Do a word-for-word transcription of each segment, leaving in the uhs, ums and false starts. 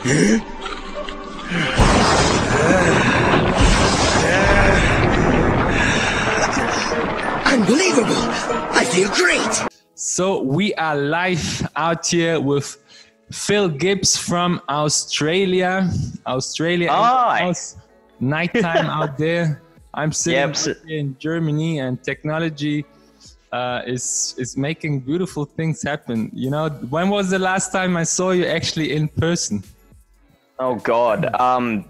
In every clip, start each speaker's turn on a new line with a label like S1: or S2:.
S1: Unbelievable! I feel great!
S2: So we are live out here with Phil Gibbs from Australia. Australia
S3: Hi.
S2: is nighttime out there. I'm sitting
S3: Yep.
S2: here in Germany, and technology uh, is is making beautiful things happen. You know, when was the last time I saw you actually in person?
S3: Oh God. Um.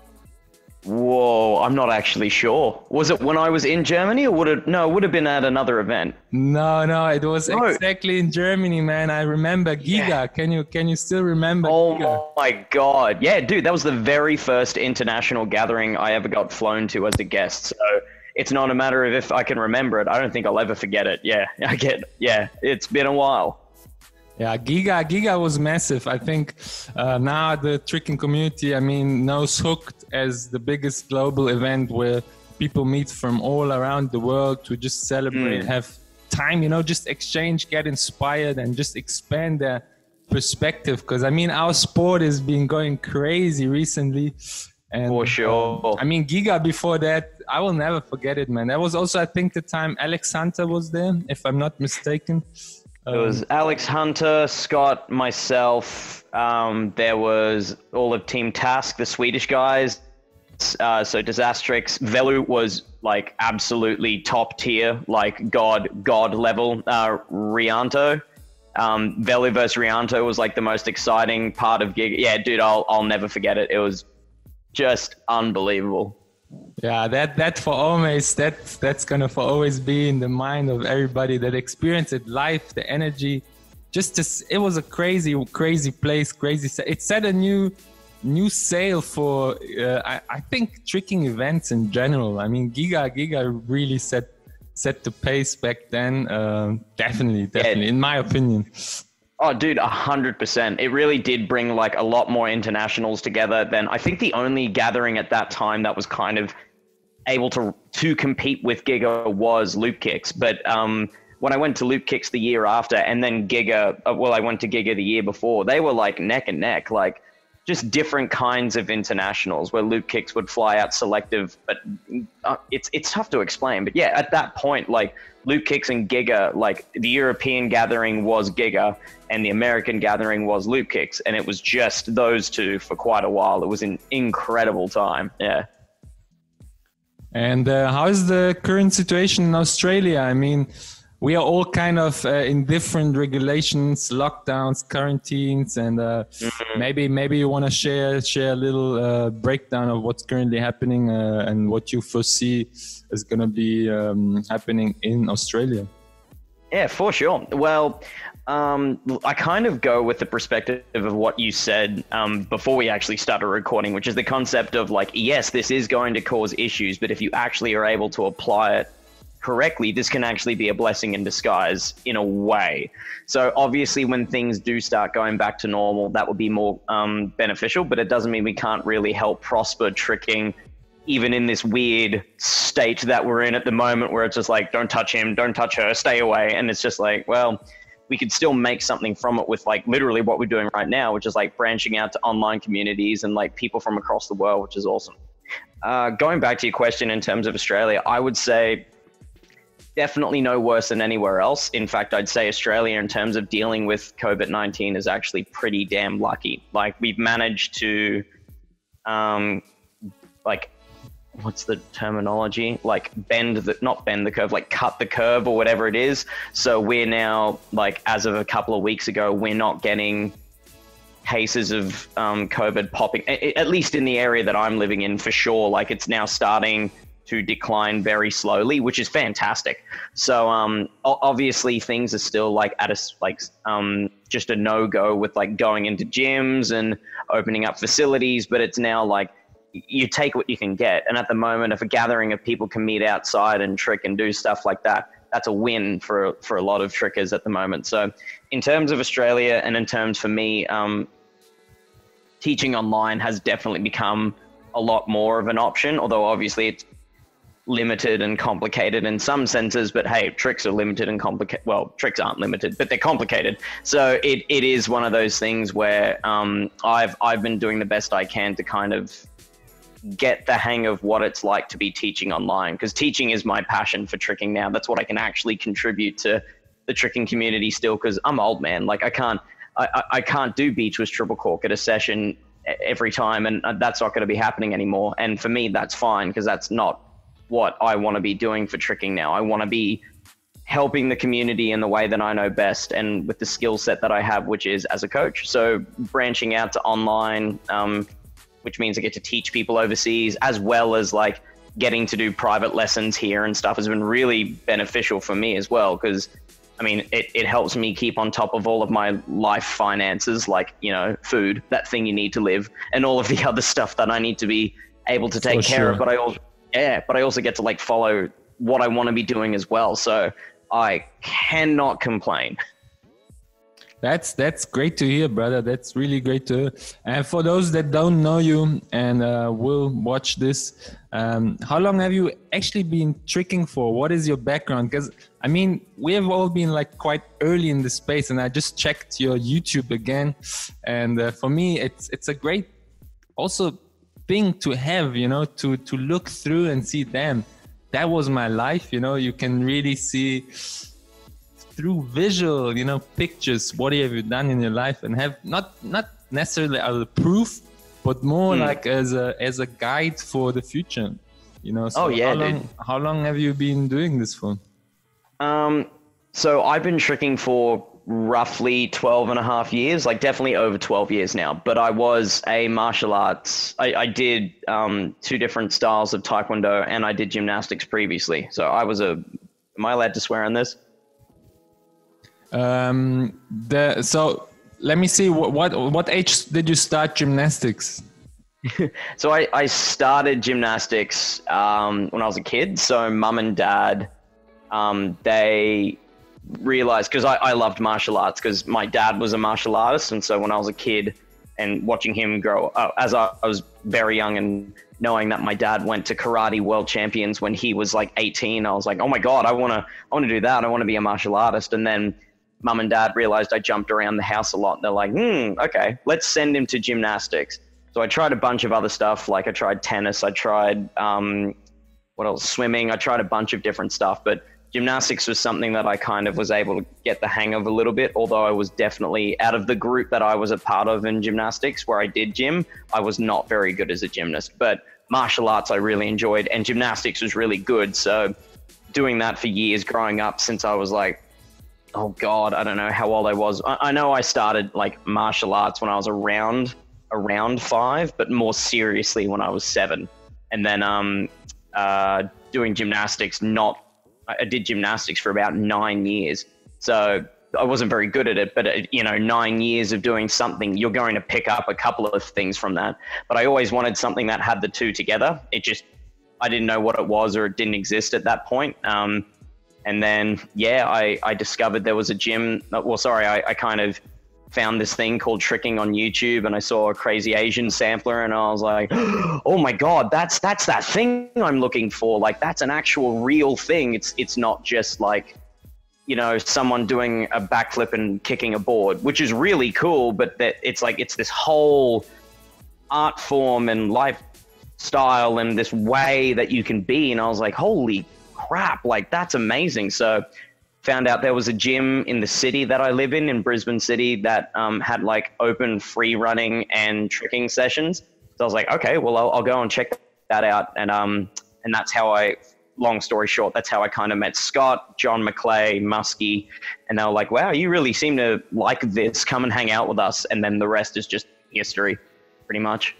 S3: Whoa. I'm not actually sure. Was it when I was in Germany, or would it? No, it would have been at another event.
S2: No, no, it was
S3: No.
S2: exactly in Germany, man. I remember Giga.
S3: Yeah.
S2: Can you can you still remember
S3: Oh
S2: Giga?
S3: my God. Yeah, dude. That was the very first international gathering I ever got flown to as a guest. So it's not a matter of if I can remember it. I don't think I'll ever forget it. Yeah. I get. Yeah. It's been a while.
S2: Yeah, Giga, Giga was massive. I think uh, now the tricking community, I mean, knows Hooked as the biggest global event where people meet from all around the world to just celebrate,
S3: Mm.
S2: have time, you know, just exchange, get inspired, and just expand their perspective. Because I mean, our sport has been going crazy recently. And,
S3: For sure.
S2: um, I mean, Giga before that, I will never forget it, man. That was also, I think, the time Alex Hunter was there, if I'm not mistaken.
S3: It was Alex Hunter, Scott, myself. Um, there was all of Team Task, the Swedish guys. Uh, so Disastrix. Velu was like absolutely top tier, like god, god level. Uh, Rianto. Um, Velu versus Rianto was like the most exciting part of Giga. Yeah, dude, I'll, I'll never forget it. It was just unbelievable.
S2: Yeah, that that for always that that's gonna for always be in the mind of everybody that experienced it live. The energy, just this, it was a crazy, crazy place, crazy. It set a new, new sail for uh, I, I think tricking events in general. I mean, Giga Giga really set set the pace back then. Um, definitely, definitely,
S3: Yeah.
S2: in my opinion.
S3: Oh, dude, a hundred percent. It really did bring like a lot more internationals together than I think the only gathering at that time that was kind of able to to compete with Giga was Loop Kicks. But um, when I went to Loop Kicks the year after, and then Giga, uh, well, I went to Giga the year before, they were like neck and neck, like just different kinds of internationals where Loop Kicks would fly out selective, but uh, it's it's tough to explain. But yeah, at that point, like Loop Kicks and Giga, like the European gathering was Giga and the American gathering was Loop Kicks, and it was just those two for quite a while. It was an incredible time. Yeah.
S2: And uh, how is the current situation in Australia? I mean, we are all kind of uh, in different regulations, lockdowns, quarantines, and uh,
S3: Mm-hmm.
S2: maybe maybe you want to share share a little uh, breakdown of what's currently happening uh, and what you foresee is going to be um, happening in Australia.
S3: Yeah, for sure. Well, um, I kind of go with the perspective of what you said um, before we actually started recording, which is the concept of like, yes, this is going to cause issues, but if you actually are able to apply it correctly, this can actually be a blessing in disguise in a way. So obviously when things do start going back to normal, that would be more um, beneficial, but it doesn't mean we can't really help prosper tricking even in this weird state that we're in at the moment where it's just like, don't touch him, don't touch her, stay away. And it's just like, well, we could still make something from it with like literally what we're doing right now, which is like branching out to online communities and like people from across the world, which is awesome. Uh, going back to your question in terms of Australia, I would say definitely no worse than anywhere else. In fact, I'd say Australia in terms of dealing with COVID nineteen is actually pretty damn lucky. Like we've managed to, um, like, what's the terminology? Like bend the, not bend the curve, like cut the curve or whatever it is. So we're now like, as of a couple of weeks ago, we're not getting cases of um, COVID popping, a- at least in the area that I'm living in for sure. Like it's now starting to decline very slowly, which is fantastic. So um, o- obviously things are still like at a, s- like um, just a no-go with like going into gyms and opening up facilities, but it's now like, you take what you can get. And at the moment, if a gathering of people can meet outside and trick and do stuff like that, that's a win for, for a lot of trickers at the moment. So in terms of Australia and in terms for me, um, teaching online has definitely become a lot more of an option, although obviously it's limited and complicated in some senses, but hey, tricks are limited and complicated. Well, tricks aren't limited, but they're complicated. So it, it is one of those things where um, I've I've been doing the best I can to kind of get the hang of what it's like to be teaching online, because teaching is my passion for tricking now. That's what I can actually contribute to the tricking community still, because I'm old, man. Like I can't I, I can't do beach with triple cork at a session every time, and that's not going to be happening anymore. And for me, that's fine, because that's not what I want to be doing for tricking now. I want to be helping the community in the way that I know best and with the skill set that I have, which is as a coach. So branching out to online, um, which means I get to teach people overseas, as well as like getting to do private lessons here and stuff, has been really beneficial for me as well. Because I mean, it, it helps me keep on top of all of my life finances, like, you know, food, that thing you need to live, and all of the other stuff that I need to be able to take
S2: For
S3: care
S2: sure.
S3: of. But I also, yeah, but I also get to like follow what I want to be doing as well. So I cannot complain.
S2: That's that's great to hear, brother. That's really great to hear. And for those that don't know you and uh, will watch this, um, how long have you actually been tricking for? What is your background? Because I mean, we have all been like quite early in the space, and I just checked your YouTube again, and uh, for me, it's it's a great also thing to have, you know, to to look through and see, damn, that was my life. You know, you can really see through visual, you know, pictures, what have you done in your life, and have not not necessarily as a proof, but more mm. like as a as a guide for the future, you know. So
S3: oh yeah,
S2: how long,
S3: dude.
S2: How long have you been doing this for?
S3: Um, so I've been tricking for roughly twelve and a half years, like definitely over twelve years now. But I was a martial arts. I, I did um, two different styles of Taekwondo, and I did gymnastics previously. So I was a. Am I allowed to swear on this?
S2: Um, the so let me see what what what age did you start gymnastics?
S3: So I, I started gymnastics um, when I was a kid. So mum and dad, um, they realized, because I, I loved martial arts, because my dad was a martial artist. And so when I was a kid and watching him grow up, as I, I was very young, and knowing that my dad went to karate world champions when he was like eighteen, I was like, oh my God, I want to I want to do that. I want to be a martial artist. And then mum and dad realized I jumped around the house a lot. They're like, hmm, okay, let's send him to gymnastics. So I tried a bunch of other stuff. Like I tried tennis, I tried, um, what else? Swimming. I tried a bunch of different stuff, but gymnastics was something that I kind of was able to get the hang of a little bit. Although I was definitely, out of the group that I was a part of in gymnastics where I did gym, I was not very good as a gymnast, but martial arts I really enjoyed, and gymnastics was really good. So doing that for years growing up, since I was like, oh God, I don't know how old I was. I, I know I started like martial arts when I was around around five, but more seriously when I was seven. And then um, uh, doing gymnastics, not, I did gymnastics for about nine years. So I wasn't very good at it, but it, you know, nine years of doing something, you're going to pick up a couple of things from that. But I always wanted something that had the two together. It just, I didn't know what it was, or it didn't exist at that point. Um, And then, yeah, I, I discovered there was a gym. Well, sorry, I, I kind of found this thing called tricking on YouTube, and I saw a Crazy Asian sampler, and I was like, oh my God, that's that's that thing I'm looking for. Like, that's an actual real thing. It's it's not just like, you know, someone doing a backflip and kicking a board, which is really cool, but that it's like, it's this whole art form and lifestyle and this way that you can be. And I was like, holy crap, like that's amazing. So found out there was a gym in the city that I live in, in Brisbane City, that um, had like open free running and tricking sessions. So I was like, okay, well, I'll, I'll go and check that out. And um, and that's how I, long story short, that's how I kind of met Scott, John McClay, Muskie, and they were like, wow, you really seem to like this, come and hang out with us. And then the rest is just history, pretty much.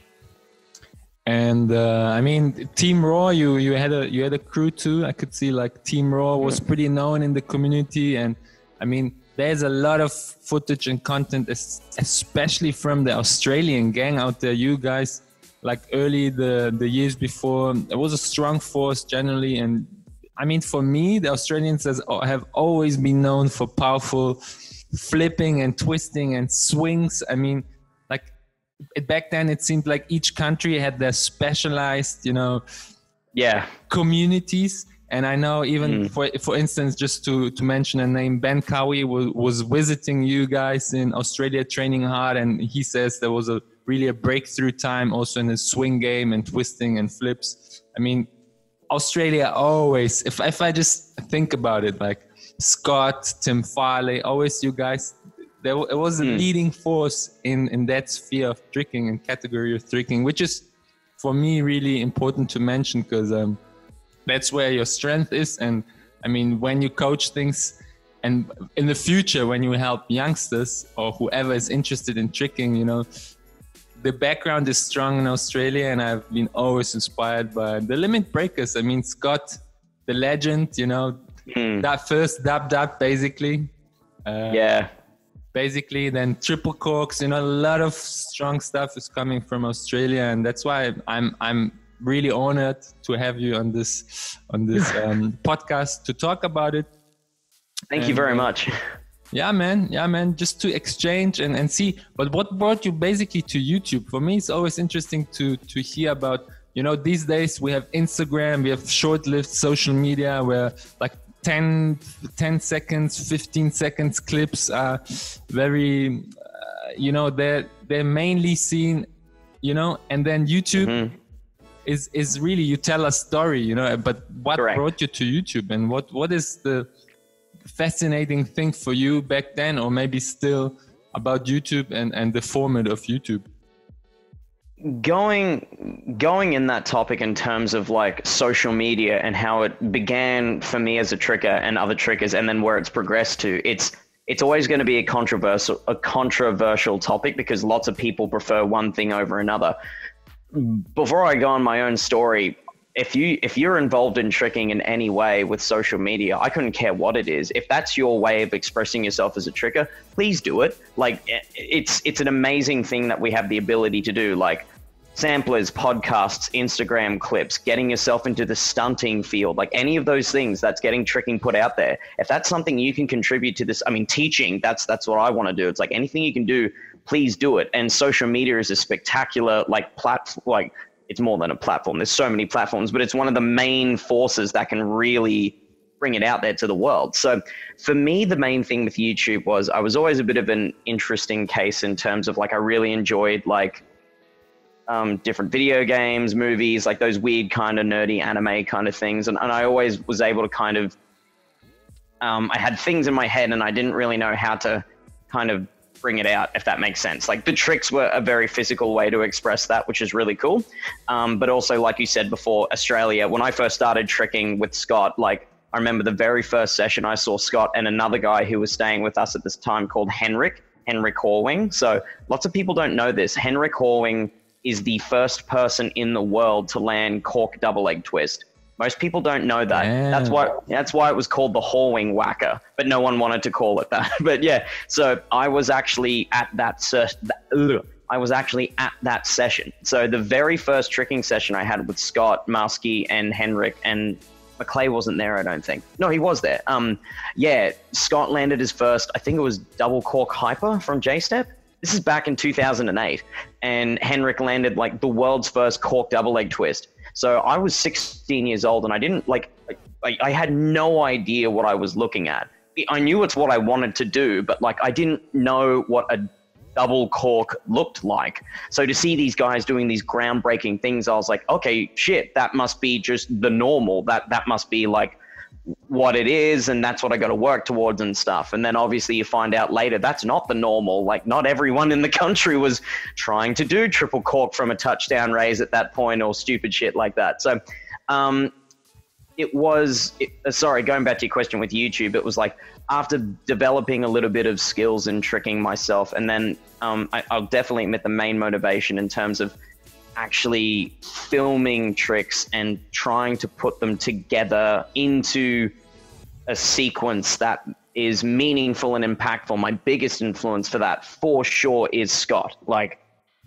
S2: And uh, I mean, Team Raw, you you had a you had a crew too. I could see like Team Raw was pretty known in the community, and I mean, there's a lot of footage and content, especially from the Australian gang out there. You guys, like early the the years before, it was a strong force generally, and I mean, for me, the Australians has, have always been known for powerful flipping and twisting and swings. I mean, like back then, it seemed like each country had their specialized, you know,
S3: Yeah.
S2: communities. And I know even
S3: Mm.
S2: for for instance, just to to mention a name, Ben Cowie was, was visiting you guys in Australia, training hard, and he says there was a really a breakthrough time also in his swing game and twisting and flips. I mean, Australia always, if if I just think about it, like Scott, Tim Farley, always you guys, there it was a
S3: Mm.
S2: leading force in in that sphere of tricking and category of tricking, which is for me really important to mention, because um, that's where your strength is. And I mean, when you coach things, and in the future when you help youngsters or whoever is interested in tricking, you know, the background is strong in Australia, and I've been always inspired by the limit breakers. I mean, Scott, the legend, you know,
S3: Mm.
S2: that first dab dab basically. Uh,
S3: Yeah.
S2: Basically, then triple corks, you know, a lot of strong stuff is coming from Australia, and that's why I'm I'm really honored to have you on this on this um, podcast to talk about it.
S3: Thank you
S2: And,
S3: very
S2: uh,
S3: much.
S2: Yeah, man. Yeah, man. Just to exchange and, and see. But what brought you basically to YouTube? For me, it's always interesting to to hear about, you know, these days we have Instagram, we have short-lived social media where like ten, ten seconds, fifteen seconds clips are very, uh, you know, they're, they're mainly seen, you know, and then YouTube
S3: Mhm.
S2: is, is really, you tell a story, you know, but what
S3: Correct.
S2: brought you to YouTube, and what, what is the fascinating thing for you back then, or maybe still, about YouTube and, and the format of YouTube?
S3: Going going in that topic in terms of like social media and how it began for me as a tricker and other trickers, and then where it's progressed to, it's it's always going to be a controversial a controversial topic, because lots of people prefer one thing over another. Before I go on my own story, if you if you're involved in tricking in any way with social media, I couldn't care what it is. If that's your way of expressing yourself as a tricker, please do it. Like, it's it's an amazing thing that we have the ability to do. Like samplers, podcasts, Instagram clips, getting yourself into the stunting field, like any of those things that's getting tricking put out there. If that's something you can contribute to this, I mean, teaching, that's that's what I want to do. It's like anything you can do, please do it. And social media is a spectacular like platform, like it's more than a platform. There's so many platforms, but it's one of the main forces that can really bring it out there to the world. So for me, the main thing with YouTube was I was always a bit of an interesting case in terms of like, I really enjoyed like um, different video games, movies, like those weird kind of nerdy anime kind of things. And, and I always was able to kind of, um, I had things in my head and I didn't really know how to kind of bring it out, if that makes sense. Like the tricks were a very physical way to express that, which is really cool. Um, but also, like you said before, Australia, when I first started tricking with Scott, like I remember the very first session I saw Scott and another guy who was staying with us at this time called Henrik, Henrik Horwing. So lots of people don't know this. Henrik Horwing is the first person in the world to land cork double leg twist. Most people don't know that.
S2: Damn.
S3: That's why that's why it was called the Horwing Whacker, but no one wanted to call it that. But yeah, so I was actually at that ser- ugh, I was actually at that session. So the very first tricking session I had with Scott, Muskie, and Henrik, and McClay wasn't there, I don't think. No, he was there. Um, yeah, Scott landed his first, I think it was double cork hyper from J-Step. This is back in two thousand eight, and Henrik landed like the world's first cork double leg twist. So I was sixteen years old and I didn't like, I, I had no idea what I was looking at. I knew it's what I wanted to do, but like I didn't know what a double cork looked like. So to see these guys doing these groundbreaking things, I was like, okay, shit, that must be just the normal. That, that must be like what it is, and that's what I got to work towards and stuff. And then obviously you find out later that's not the normal. Like not everyone in the country was trying to do triple cork from a touchdown raise at that point or stupid shit like that. So um it was it, uh, sorry, going back to your question with YouTube, it was like after developing a little bit of skills in tricking myself, and then um I, I'll definitely admit the main motivation in terms of actually filming tricks and trying to put them together into a sequence that is meaningful and impactful. My biggest influence for that for sure is Scott. Like,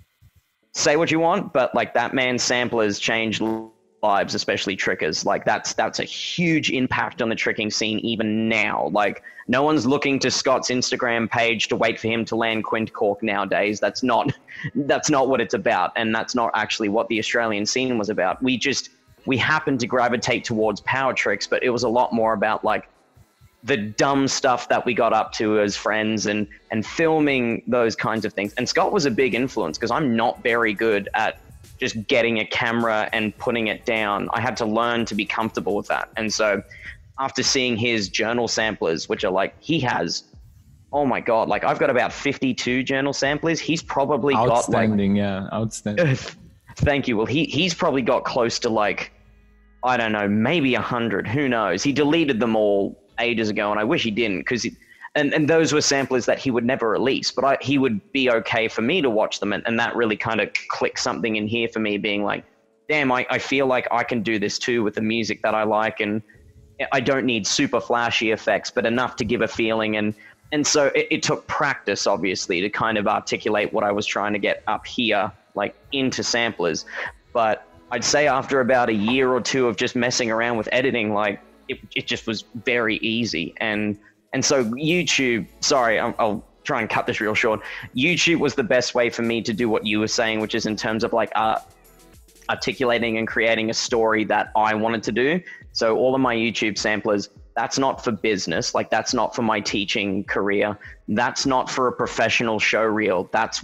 S3: say what you want, but like that man's samplers changed lives, especially trickers. Like that's that's a huge impact on the tricking scene even now. Like no one's looking to Scott's Instagram page to wait for him to land quint cork nowadays. That's not that's not what it's about, and that's not actually what the Australian scene was about. We just we happened to gravitate towards power tricks, but it was a lot more about like the dumb stuff that we got up to as friends and and filming those kinds of things. And Scott was a big influence because I'm not very good at just getting a camera and putting it down. I had to learn to be comfortable with that. And so after seeing his journal samplers, which are like, he has, oh my God, like I've got about fifty-two journal samplers. He's probably got like...
S2: Outstanding, yeah, outstanding.
S3: Thank you. Well, he he's probably got close to like, I don't know, maybe a hundred, who knows? He deleted them all ages ago, and I wish he didn't, because and, and those were samplers that he would never release, but I, he would be okay for me to watch them, and, and that really kind of clicked something in here for me, being like, damn, I, I feel like I can do this too with the music that I like, and I don't need super flashy effects, but enough to give a feeling. And and so it, it took practice, obviously, to kind of articulate what I was trying to get up here, like into samplers. But I'd say after about a year or two of just messing around with editing, like it, it just was very easy. And and so YouTube, sorry, I'll, I'll try and cut this real short. YouTube was the best way for me to do what you were saying, which is in terms of like uh, articulating and creating a story that I wanted to do. So all of my YouTube samplers, that's not for business. Like that's not for my teaching career. That's not for a professional show reel. That's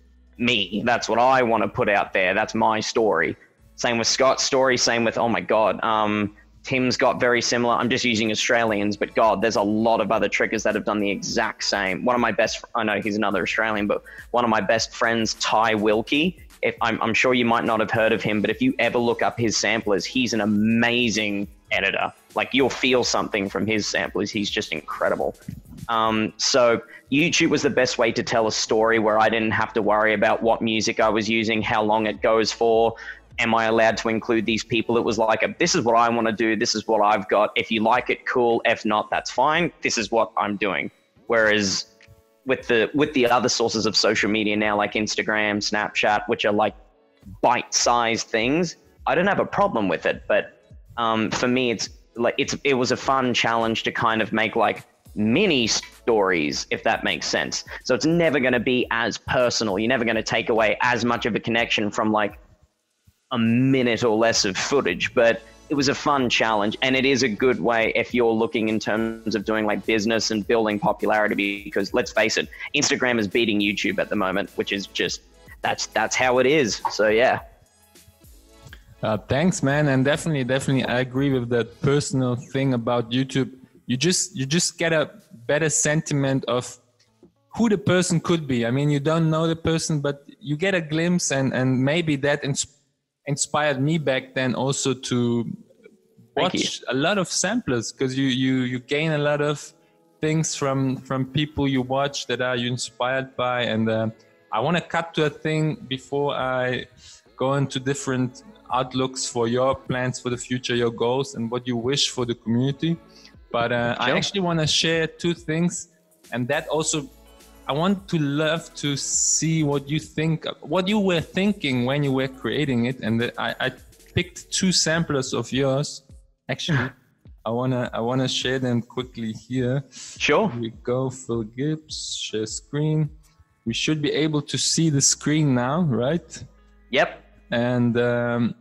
S3: me. That's what I want to put out there. That's my story. Same with Scott's story. Same with, oh my God, um, Tim's got very similar. I'm just using Australians, but God, there's a lot of other triggers that have done the exact same. One of my best, I know he's another Australian, but one of my best friends, Ty Wilkie, if I'm, I'm sure you might not have heard of him, but if you ever look up his samplers, he's an amazing editor. Like you'll feel something from his samplers. He's just incredible. Um, so YouTube was the best way to tell a story where I didn't have to worry about what music I was using, how long it goes for. Am I allowed to include these people? It was like, a, this is what I want to do. This is what I've got. If you like it, cool. If not, that's fine. This is what I'm doing. Whereas with the with the other sources of social media now, like Instagram, Snapchat, which are like bite-sized things, I don't have a problem with it. But um, for me, it's like it's it was a fun challenge to kind of make like mini stories, if that makes sense. So it's never going to be as personal. You're never going to take away as much of a connection from like a minute or less of footage, but it was a fun challenge, and it is a good way if you're looking in terms of doing like business and building popularity, because let's face it, Instagram is beating YouTube at the moment, which is just, that's that's how it is. So yeah.
S2: Uh, thanks, man, and definitely, definitely, I agree with that personal thing about YouTube. You just you just get a better sentiment of who the person could be. I mean, you don't know the person, but you get a glimpse, and and maybe that inspires inspired me back then also to watch a lot of samplers, because you, you, you gain a lot of things from, from people you watch that are you inspired by. And uh, I want to cut to a thing before I go into different outlooks for your plans for the future, your goals, and what you wish for the community. But uh, sure. I actually want to share two things, and that also I want to love to see what you think, what you were thinking when you were creating it. And I, I picked two samplers of yours. Actually, I wanna I wanna share them quickly here.
S3: Sure.
S2: Here we go. Phil Gibbs, share screen. We should be able to see the screen now, right?
S3: Yep.
S2: And um,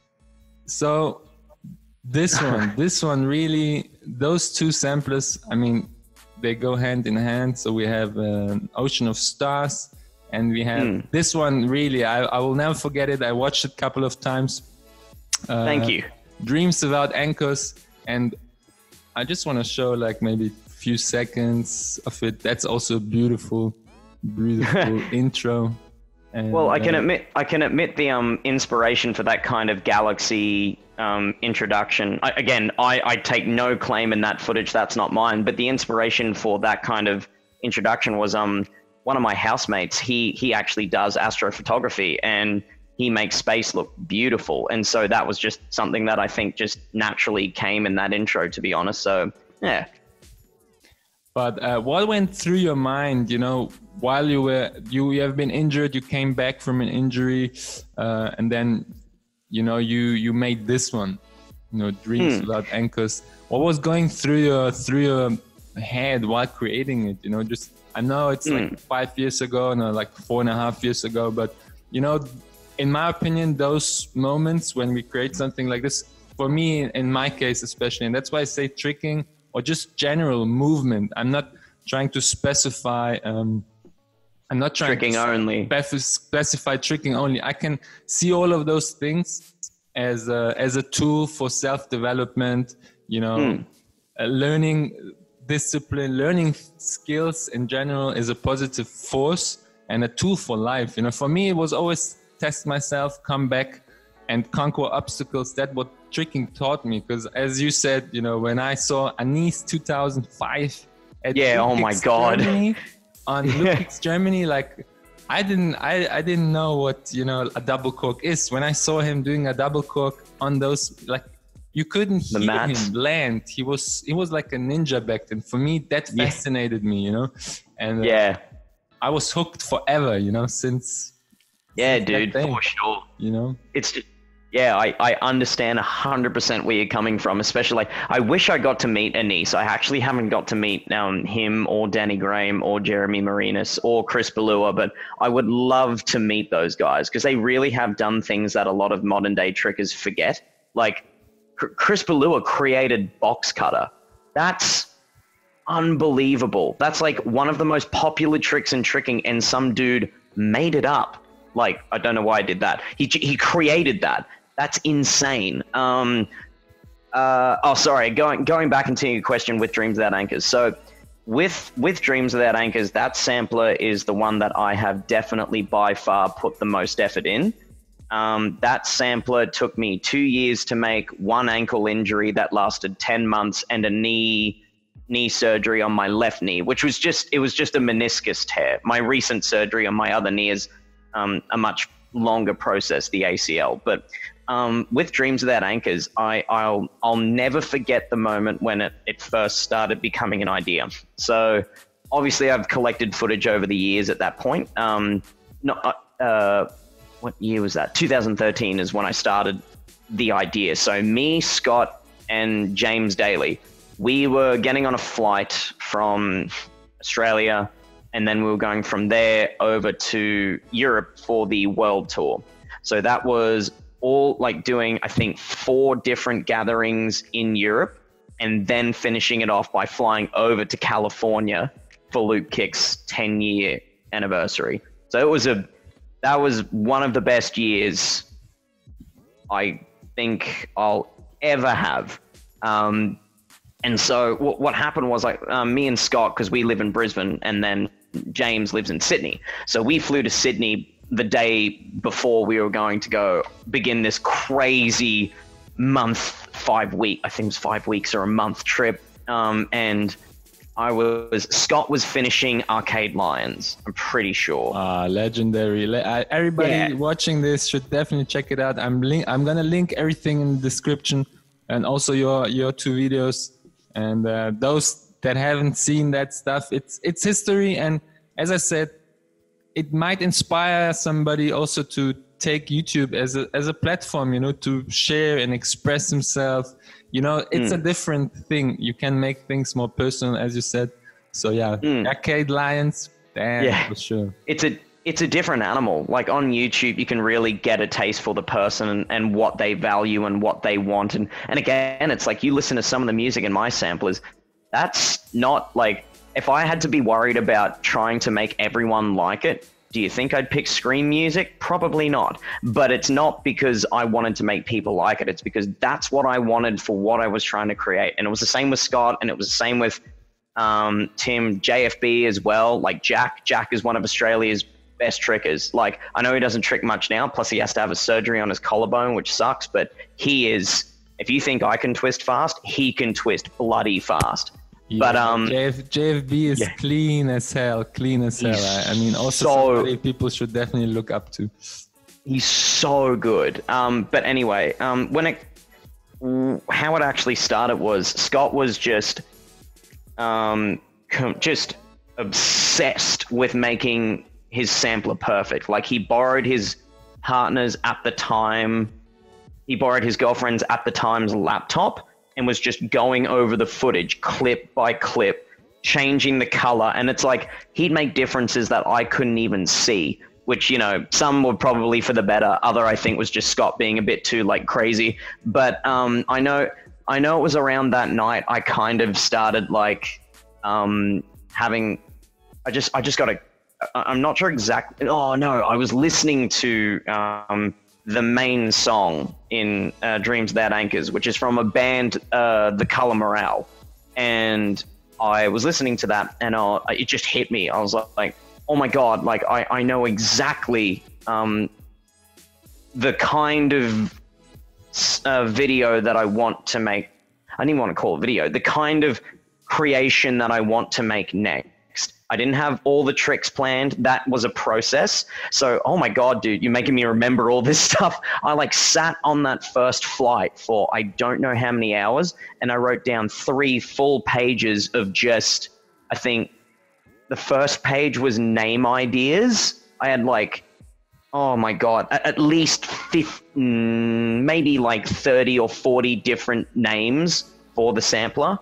S2: so this one, this one really, those two samplers, I mean, they go hand in hand. So we have an Ocean of Stars, and we have mm. this one. Really, I, I will never forget it. I watched it a couple of times. Uh,
S3: Thank you.
S2: Dreams Without Anchors, and I just want to show like maybe a few seconds of it. That's also a beautiful, beautiful intro. And,
S3: well, I can
S2: uh,
S3: admit, I can admit the um inspiration for that kind of Galaxy um introduction. I, again, I, I take no claim in that footage. That's not mine. But the inspiration for that kind of introduction was um one of my housemates. He he actually does astrophotography, and he makes space look beautiful. And so that was just something that I think just naturally came in that intro, to be honest. So yeah.
S2: But uh, what went through your mind, you know, while you were, you, you have been injured, you came back from an injury, uh, and then, you know, you, you made this one, you know, Dreams hmm. Without Anchors. What was going through your, through your head while creating it? You know, just, I know it's hmm. like five years ago, no, like four and a half years ago, but, you know, in my opinion, those moments when we create something like this, for me, in my case especially, and that's why I say tricking or just general movement. I'm not trying to specify. Um, I'm not trying
S3: tricking
S2: to
S3: only.
S2: specify tricking only. I can see all of those things as a, as a tool for self-development. You know, mm. uh, learning discipline, learning skills in general is a positive force and a tool for life. You know, for me, it was always test myself, come back, and conquer obstacles. That's what tricking taught me. Because as you said, you know, when I saw Anis two thousand five at
S3: yeah, oh my God,
S2: Germany, on Lukix Germany, like I didn't, I, I didn't know what, you know, a double cork is. When I saw him doing a double cork on those, like you couldn't
S3: the
S2: hear
S3: mats.
S2: him land. He was, he was like a ninja back then. For me, that fascinated yeah. me, you know, and uh,
S3: yeah,
S2: I was hooked forever, you know, since.
S3: Yeah, dude, for sure.
S2: You know,
S3: it's just, yeah, I, I understand one hundred percent where you're coming from, especially like, I wish I got to meet Anis. I actually haven't got to meet um, him or Danny Graham or Jeremy Marinas or Chris Ballua, but I would love to meet those guys because they really have done things that a lot of modern day trickers forget. Like Chris Ballua created Box Cutter. That's unbelievable. That's like one of the most popular tricks in tricking, and some dude made it up. Like, I don't know why I did that. He he created that. That's insane. Um, uh, oh, sorry. Going going back into your question with Dreams Without Anchors. So with with Dreams Without Anchors, that sampler is the one that I have definitely by far put the most effort in. Um, that sampler took me two years to make, one ankle injury that lasted ten months, and a knee knee surgery on my left knee, which was just, it was just a meniscus tear. My recent surgery on my other knee is um, a much longer process, the A C L. But um, with Dreams Without Anchors, I, I'll, I'll never forget the moment when it, it first started becoming an idea. So obviously I've collected footage over the years at that point. Um, not, uh, what year was that? two thousand thirteen is when I started the idea. So me, Scott, and James Daly, we were getting on a flight from Australia, and then we were going from there over to Europe for the world tour. So that was all like doing, I think, four different gatherings in Europe, and then finishing it off by flying over to California for Loop Kick's ten year anniversary. So it was a, that was one of the best years I think I'll ever have. Um, And so what, what happened was, like, um, me and Scott, because we live in Brisbane, and then James lives in Sydney. So we flew to Sydney the day before we were going to go begin this crazy month, five week, I think it was five weeks or a month trip. Um, and I was, Scott was finishing Arcade Lions, I'm pretty sure.
S2: Ah, uh, legendary. Le- I, everybody yeah. watching this should definitely check it out. I'm link, I'm going to link everything in the description, and also your, your two videos. And uh, those that haven't seen that stuff, it's it's history. And as I said, it might inspire somebody also to take YouTube as a as a platform, you know, to share and express himself. You know, it's mm. a different thing. You can make things more personal, as you said. So yeah, mm. Arcade Lions, damn, yeah. for sure.
S3: It's a it's a different animal. Like on YouTube, you can really get a taste for the person and, and what they value and what they want. And, and again, it's like you listen to some of the music in my samplers. That's not like, if I had to be worried about trying to make everyone like it, do you think I'd pick Scream music? Probably not. But it's not because I wanted to make people like it. It's because that's what I wanted for what I was trying to create. And it was the same with Scott, and it was the same with um, Tim, J F B as well. Like Jack. Jack is one of Australia's best trickers. Like, I know he doesn't trick much now, plus he has to have a surgery on his collarbone, which sucks, but he is, if you think I can twist fast, he can twist bloody fast.
S2: Yeah,
S3: but um
S2: J F, J F B is yeah. clean as hell, clean as hell. I, I mean, also
S3: so,
S2: somebody people should definitely look up to.
S3: He's so good. Um, but anyway, um, when it, how it actually started was Scott was just, um, just obsessed with making his sampler perfect. Like, he borrowed his partner's at the time, he borrowed his girlfriend's at the time's laptop and was just going over the footage clip by clip, changing the color. And it's like, he'd make differences that I couldn't even see. which, you know, some were probably for the better. Other, I think, was just Scott being a bit too like crazy. But um, I know, I know it was around that night I kind of started like um, having. I just, I just got a. I'm not sure exactly. Oh no, I was listening to um, the main song in uh, Dreams Without Anchors, which is from a band, uh, The Color Morale, and I was listening to that, and uh, it just hit me. I was like, oh my God, like I, I know exactly um, the kind of uh, video that I want to make. I didn't want to call it video, the kind of creation that I want to make next. I didn't have all the tricks planned. That was a process. So, oh my God, dude, you're making me remember all this stuff. I like sat on that first flight for I don't know how many hours, and I wrote down three full pages of just, I think, the first page was name ideas. I had like, oh my God, at, at least fifteen, maybe like thirty or forty different names for the sampler.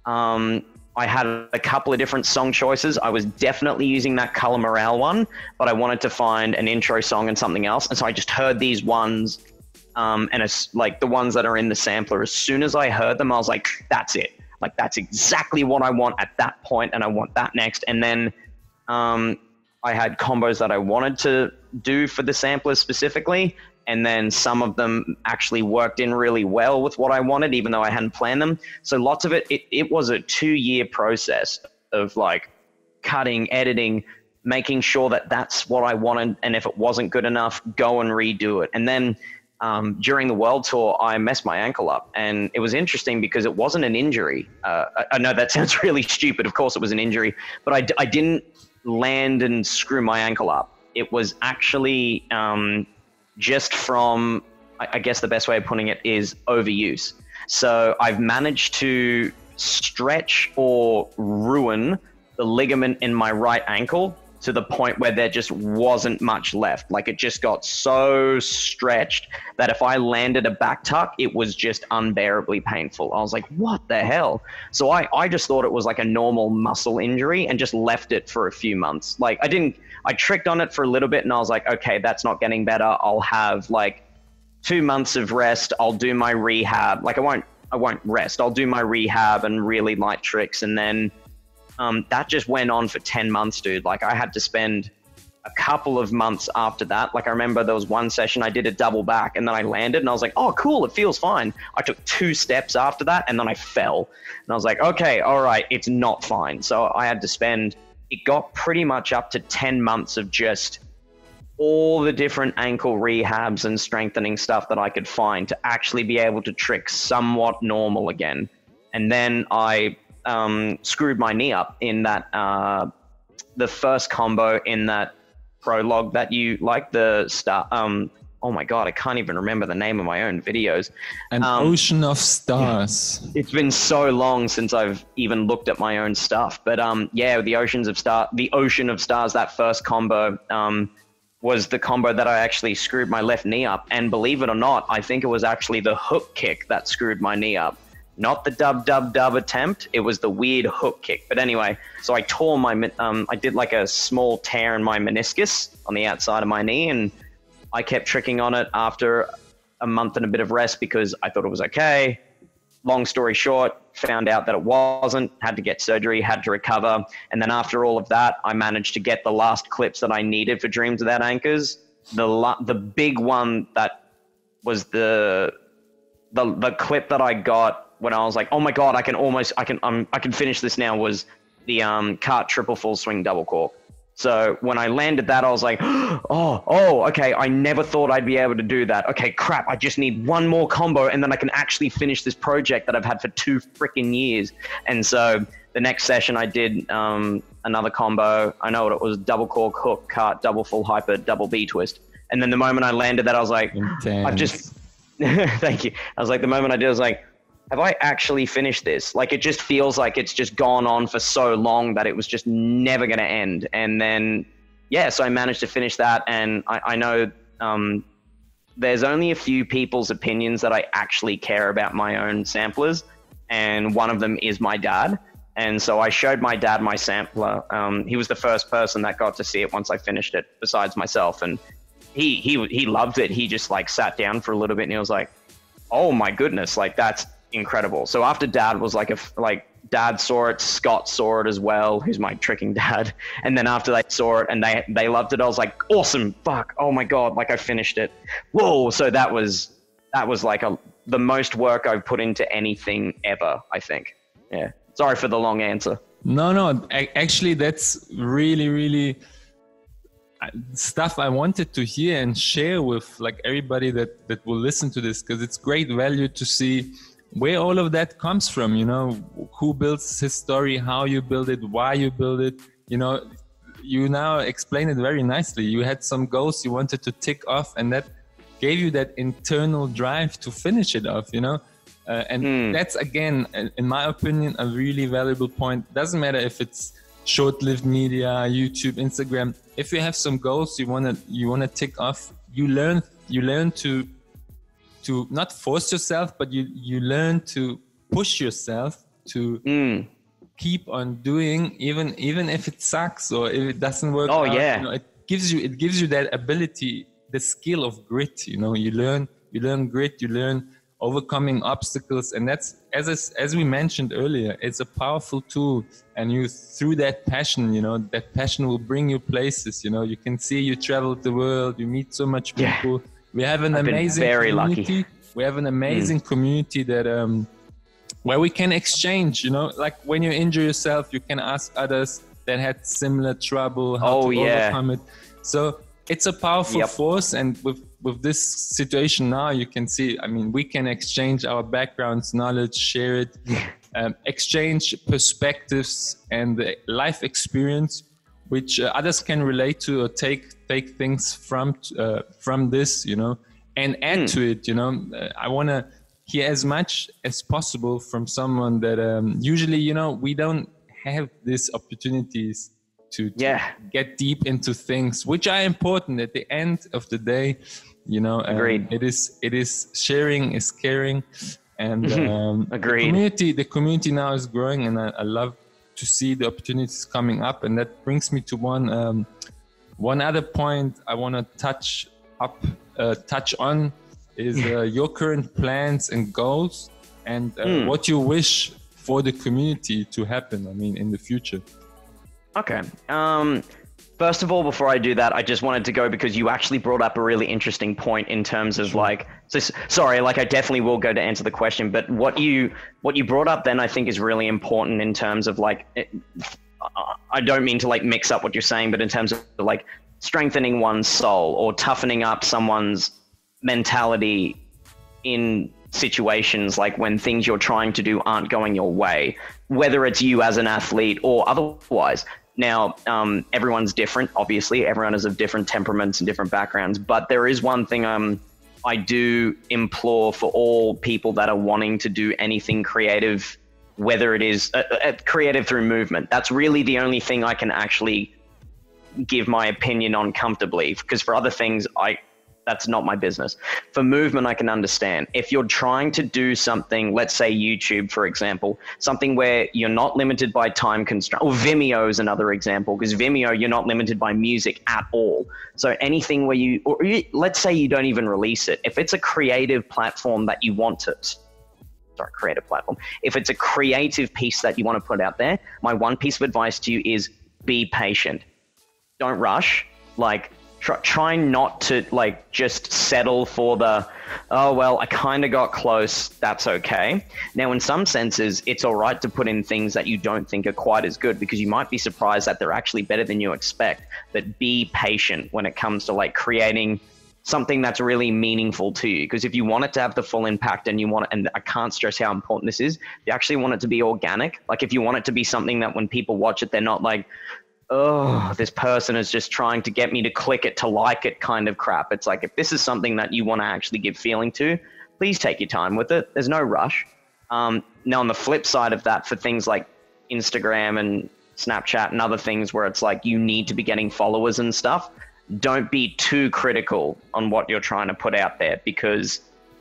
S3: Um, I had a couple of different song choices. I was definitely using that Color Morale one, but I wanted to find an intro song and something else. And so I just heard these ones, um, and it's like the ones that are in the sampler. As soon as I heard them, I was like, that's it. Like, that's exactly what I want at that point, and I want that next. And then um, I had combos that I wanted to do for the samplers specifically, and then some of them actually worked in really well with what I wanted, even though I hadn't planned them. So lots of it, it, it was a two-year process of like cutting, editing, making sure that that's what I wanted, and if it wasn't good enough, go and redo it. And then Um, during the world tour, I messed my ankle up, and it was interesting because it wasn't an injury. Uh, I, I know that sounds really stupid. Of course it was an injury, but I, I didn't land and screw my ankle up. It was actually um, just from, I, I guess the best way of putting it is overuse. So I've managed to stretch or ruin the ligament in my right ankle to the point where there just wasn't much left. Like, it just got so stretched that if I landed a back tuck, it was just unbearably painful. I was like, what the hell? So I, I just thought it was like a normal muscle injury and just left it for a few months. Like, I didn't, I tricked on it for a little bit, and I was like, okay, that's not getting better. I'll have like two months of rest. I'll do my rehab. Like, I won't, I won't rest. I'll do my rehab and really light tricks. And then Um, that just went on for ten months, dude. Like, I had to spend a couple of months after that. Like, I remember there was one session I did a double back, and then I landed, and I was like, oh, cool, it feels fine. I took two steps after that, and then I fell. And I was like, okay, all right, it's not fine. So I had to spend, it got pretty much up to ten months of just all the different ankle rehabs and strengthening stuff that I could find to actually be able to trick somewhat normal again. And then I Um, screwed my knee up in that uh, the first combo in that prologue that you like the start. Um, oh my God, I can't even remember the name of my own videos.
S2: An
S3: um,
S2: Ocean of Stars.
S3: It's been so long since I've even looked at my own stuff, but um, yeah, the Oceans of Star, the Ocean of Stars, that first combo um, was the combo that I actually screwed my left knee up. And believe it or not, I think it was actually the hook kick that screwed my knee up. Not the dub, dub, dub attempt. It was the weird hook kick. But anyway, so I tore my, um, I did like a small tear in my meniscus on the outside of my knee, and I kept tricking on it after a month and a bit of rest because I thought it was okay. Long story short, found out that it wasn't, had to get surgery, had to recover. And then after all of that, I managed to get the last clips that I needed for Dreams Without Anchors. The, la- the big one that was the, the, the clip that I got when I was like, oh my God, I can almost, I can, um, I can finish this now, was the um, cart triple full swing double cork. So when I landed that, I was like, oh, oh, okay, I never thought I'd be able to do that. Okay, crap, I just need one more combo, and then I can actually finish this project that I've had for two freaking years. And so the next session I did um, another combo. I know what it was, double cork, hook, cart, double full hyper, double B twist. And then the moment I landed that, I was like,
S2: Intense.
S3: I've just, thank you. I was like, the moment I did, I was like, have I actually finished this? Like, it just feels like it's just gone on for so long that it was just never going to end. And then, yeah, so I managed to finish that. And I, I know um, there's only a few people's opinions that I actually care about my own samplers. And one of them is my dad. And so I showed my dad my sampler. Um, he was the first person that got to see it once I finished it, besides myself. And he he he loved it. He just like sat down for a little bit and he was like, "Oh my goodness, like that's incredible." So after Dad was like a like Dad saw it, Scott saw it as well, who's my tricking dad. And then after they saw it and they they loved it, I was like, "Awesome, fuck, oh my god, like I finished it." Whoa! So that was that was like a the most work I've put into anything ever, I think. Yeah. Sorry for the long answer.
S2: No, no, actually, that's really, really stuff I wanted to hear and share with like everybody that, that will listen to this, because it's great value to see where all of that comes from, you know, who builds his story, how you build it, why you build it. You know, you now explain it very nicely. You had some goals you wanted to tick off, and that gave you that internal drive to finish it off, you know. Uh, and mm. that's, again, in my opinion, a really valuable point. Doesn't matter if it's short-lived media, YouTube, Instagram. If you have some goals you wanna you wanna tick off, you learn you learn to to not force yourself, but you you learn to push yourself to
S3: mm.
S2: keep on doing, even even if it sucks or if it doesn't work.
S3: Oh
S2: out,
S3: yeah,
S2: you know, it gives you it gives you that ability, the skill of grit. You know, you learn you learn grit, you learn overcoming obstacles, and that's as as we mentioned earlier, it's a powerful tool. And you, through that passion, you know, that passion will bring you places. You know, you can see you traveled the world, you meet so much people. Yeah. We have an
S3: I've
S2: amazing
S3: been very
S2: community.
S3: Lucky.
S2: We have an amazing mm. community that um where we can exchange. You know, like when you injure yourself, you can ask others that had similar trouble how
S3: oh,
S2: to
S3: yeah.
S2: overcome it. So it's a powerful
S3: yep.
S2: force, and with with this situation now, you can see, I mean, we can exchange our backgrounds, knowledge, share it, um, exchange perspectives and the life experience, which uh, others can relate to or take take things from uh, from this, you know, and add mm. to it, you know. Uh, I want to hear as much as possible from someone that um, usually, you know, we don't have these opportunities to, to
S3: yeah.
S2: get deep into things, which are important at the end of the day. You know,
S3: agreed.
S2: It is it is sharing is caring, and um,
S3: agreed.
S2: The community the community now is growing, and I, I love to see the opportunities coming up. And that brings me to one um, one other point I want to touch up uh, touch on is uh, your current plans and goals, and uh, mm. what you wish for the community to happen. I mean, in the future.
S3: Okay. Um. First of all, before I do that, I just wanted to go because you actually brought up a really interesting point in terms of like, so sorry, like I definitely will go to answer the question, but what you what you brought up then I think is really important in terms of like, it, I don't mean to like mix up what you're saying, but in terms of like strengthening one's soul or toughening up someone's mentality in situations like when things you're trying to do aren't going your way, whether it's you as an athlete or otherwise. Now, um, everyone's different, obviously. Everyone is of different temperaments and different backgrounds. But there is one thing um, I do implore for all people that are wanting to do anything creative, whether it is uh, uh, creative through movement. That's really the only thing I can actually give my opinion on comfortably. Because for other things, I that's not my business. For movement, I can understand. If you're trying to do something, let's say YouTube, for example, something where you're not limited by time constraint, or Vimeo is another example, because Vimeo, you're not limited by music at all. So anything where you, or you, let's say you don't even release it. If it's a creative platform that you want to, sorry, creative platform. If it's a creative piece that you want to put out there, my one piece of advice to you is be patient. Don't rush. Like, Try, try not to like just settle for the, oh, well, I kind of got close. That's okay. Now, in some senses, it's all right to put in things that you don't think are quite as good because you might be surprised that they're actually better than you expect. But be patient when it comes to like creating something that's really meaningful to you. Because if you want it to have the full impact and you want it, and I can't stress how important this is, you actually want it to be organic. Like if you want it to be something that when people watch it, they're not like, oh, this person is just trying to get me to click it to like it kind of crap. It's like, if this is something that you want to actually give feeling to, please take your time with it. There's no rush. Um, now, on the flip side of that, for things like Instagram and Snapchat and other things where it's like you need to be getting followers and stuff, don't be too critical on what you're trying to put out there, because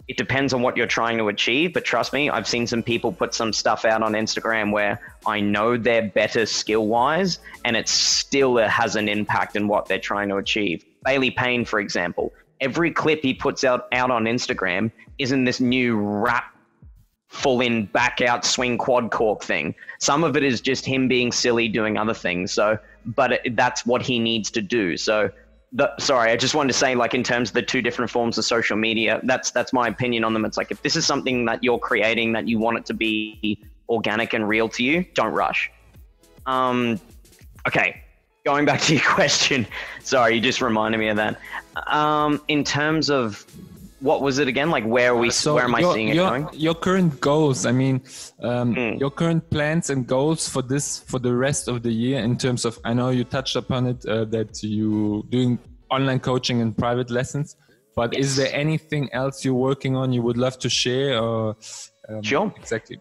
S3: it depends on what you're trying to achieve. But trust me, I've seen some people put some stuff out on Instagram where I know they're better skill wise, and it still has an impact in what they're trying to achieve. Bailey Payne, for example, every clip he puts out, out on Instagram isn't this new rap full in back out swing quad cork thing. Some of it is just him being silly doing other things. So, but it, that's what he needs to do. So the, sorry, I just wanted to say, like, in terms of the two different forms of social media, that's, that's my opinion on them. It's like, if this is something that you're creating, that you want it to be organic and real to you, don't rush. Um, okay. Going back to your question. Sorry, you just reminded me of that. Um, in terms of, what was it again? Like, where are we?
S2: So
S3: where am I
S2: your,
S3: seeing it
S2: your,
S3: going?
S2: Your current goals. I mean, um,
S3: Mm.
S2: your current plans and goals for this for the rest of the year. In terms of, I know you touched upon it uh, that you doing online coaching and private lessons. But
S3: Yes.
S2: is there anything else you're working on you would love to share? Or um,
S3: Sure.
S2: Exactly.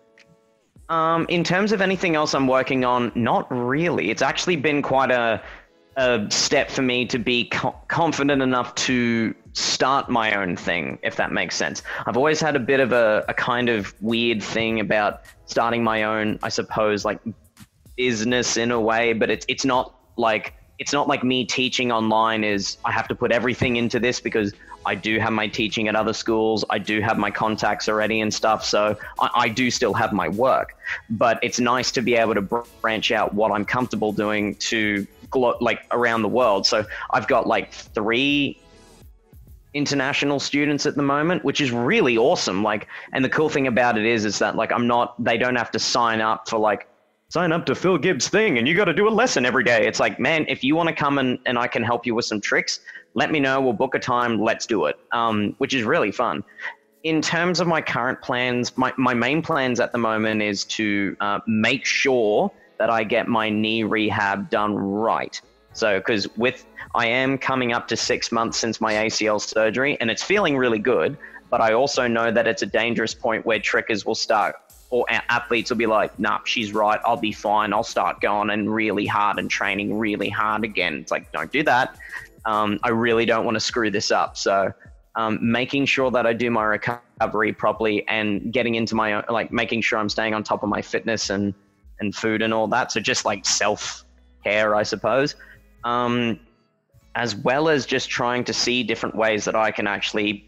S3: Um, in terms of anything else I'm working on, not really. It's actually been quite a, a step for me to be co- confident enough to start my own thing, if that makes sense. I've always had a bit of a, a kind of weird thing about starting my own, I suppose, like business in a way, but it's it's not like it's not like me teaching online is I have to put everything into this, because I do have my teaching at other schools. I do have my contacts already and stuff. So I, I do still have my work, but it's nice to be able to br- branch out what I'm comfortable doing to glo- like around the world. So I've got like three international students at the moment, which is really awesome. Like, and the cool thing about it is, is that like, I'm not, they don't have to sign up for like, sign up to Phil Gibbs thing and you got to do a lesson every day. It's like, man, if you want to come and, and I can help you with some tricks, let me know. We'll book a time. Let's do it. Um, which is really fun. In terms of my current plans, my, my main plans at the moment is to uh, make sure that I get my knee rehab done right. So, because with, I am coming up to six months since my A C L surgery and it's feeling really good, but I also know that it's a dangerous point where trickers will start, or athletes will be like, nah, she's right. I'll be fine. I'll start going and really hard and training really hard again. It's like, don't do that. Um, I really don't want to screw this up. So um, making sure that I do my recovery properly and getting into my own, like making sure I'm staying on top of my fitness and, and food and all that. So just like self-care, I suppose. Um, as well as just trying to see different ways that I can actually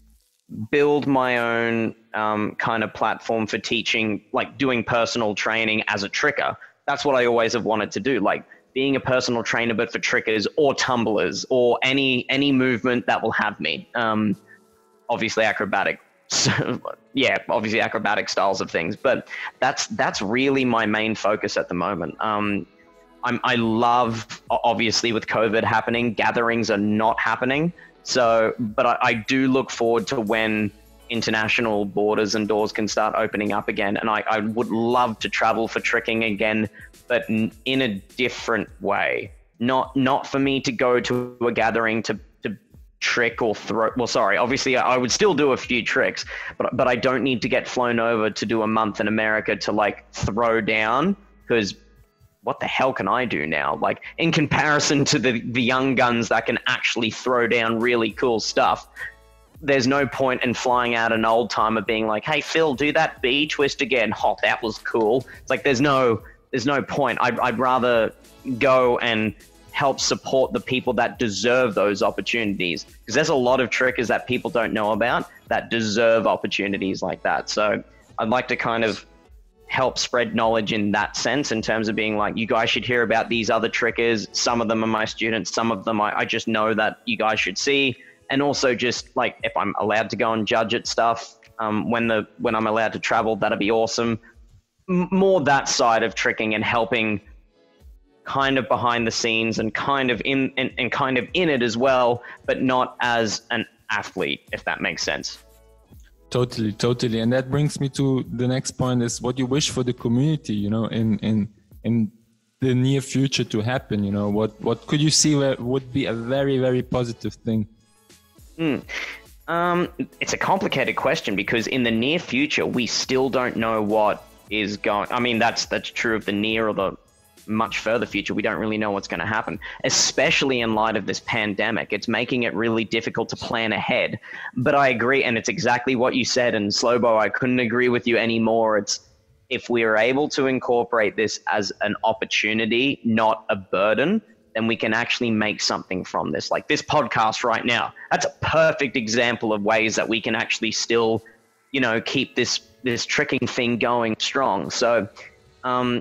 S3: build my own um, kind of platform for teaching, like doing personal training as a tricker. That's what I always have wanted to do, like being a personal trainer, but for trickers or tumblers or any any movement that will have me. Um, obviously acrobatic, so, yeah, obviously acrobatic styles of things, but that's that's really my main focus at the moment. Um, I'm, I love, obviously with COVID happening, gatherings are not happening. So, but I, I do look forward to when international borders and doors can start opening up again. And I, I would love to travel for tricking again, but in, in a different way. Not not for me to go to a gathering to, to trick or throw. Well, sorry, obviously I, I would still do a few tricks, but but I don't need to get flown over to do a month in America to like throw down, because what the hell can I do now? Like in comparison to the, the young guns that can actually throw down really cool stuff, there's no point in flying out an old timer being like, hey, Phil, do that B twist again. Oh, that was cool. It's like, there's no, there's no point. I'd, I'd rather go and help support the people that deserve those opportunities, because there's a lot of trickers that people don't know about that deserve opportunities like that. So I'd like to kind of help spread knowledge in that sense, in terms of being like, you guys should hear about these other trickers. Some of them are my students. Some of them I, I just know that you guys should see. And also just like, if I'm allowed to go and judge at stuff, um, when the, when I'm allowed to travel, that'd be awesome. M- more that side of tricking and helping kind of behind the scenes and kind of in, and, and kind of in it as well, but not as an athlete, if that makes sense.
S2: Totally, totally. And that brings me to the next point, is what you wish for the community, you know, in, in, in the near future to happen, you know, what, what could you see where would be a very, very positive thing?
S3: Mm. Um, it's a complicated question, because in the near future, we still don't know what is going, I mean, that's, that's true of the near or the much further future, we don't really know what's going to happen, especially in light of this pandemic. It's making it really difficult to plan ahead. But I agree, and it's exactly what you said. And Slobo, I couldn't agree with you anymore. It's if we are able to incorporate this as an opportunity, not a burden, then we can actually make something from this. Like this podcast right now, that's a perfect example of ways that we can actually still, you know, keep this this tricking thing going strong. So um,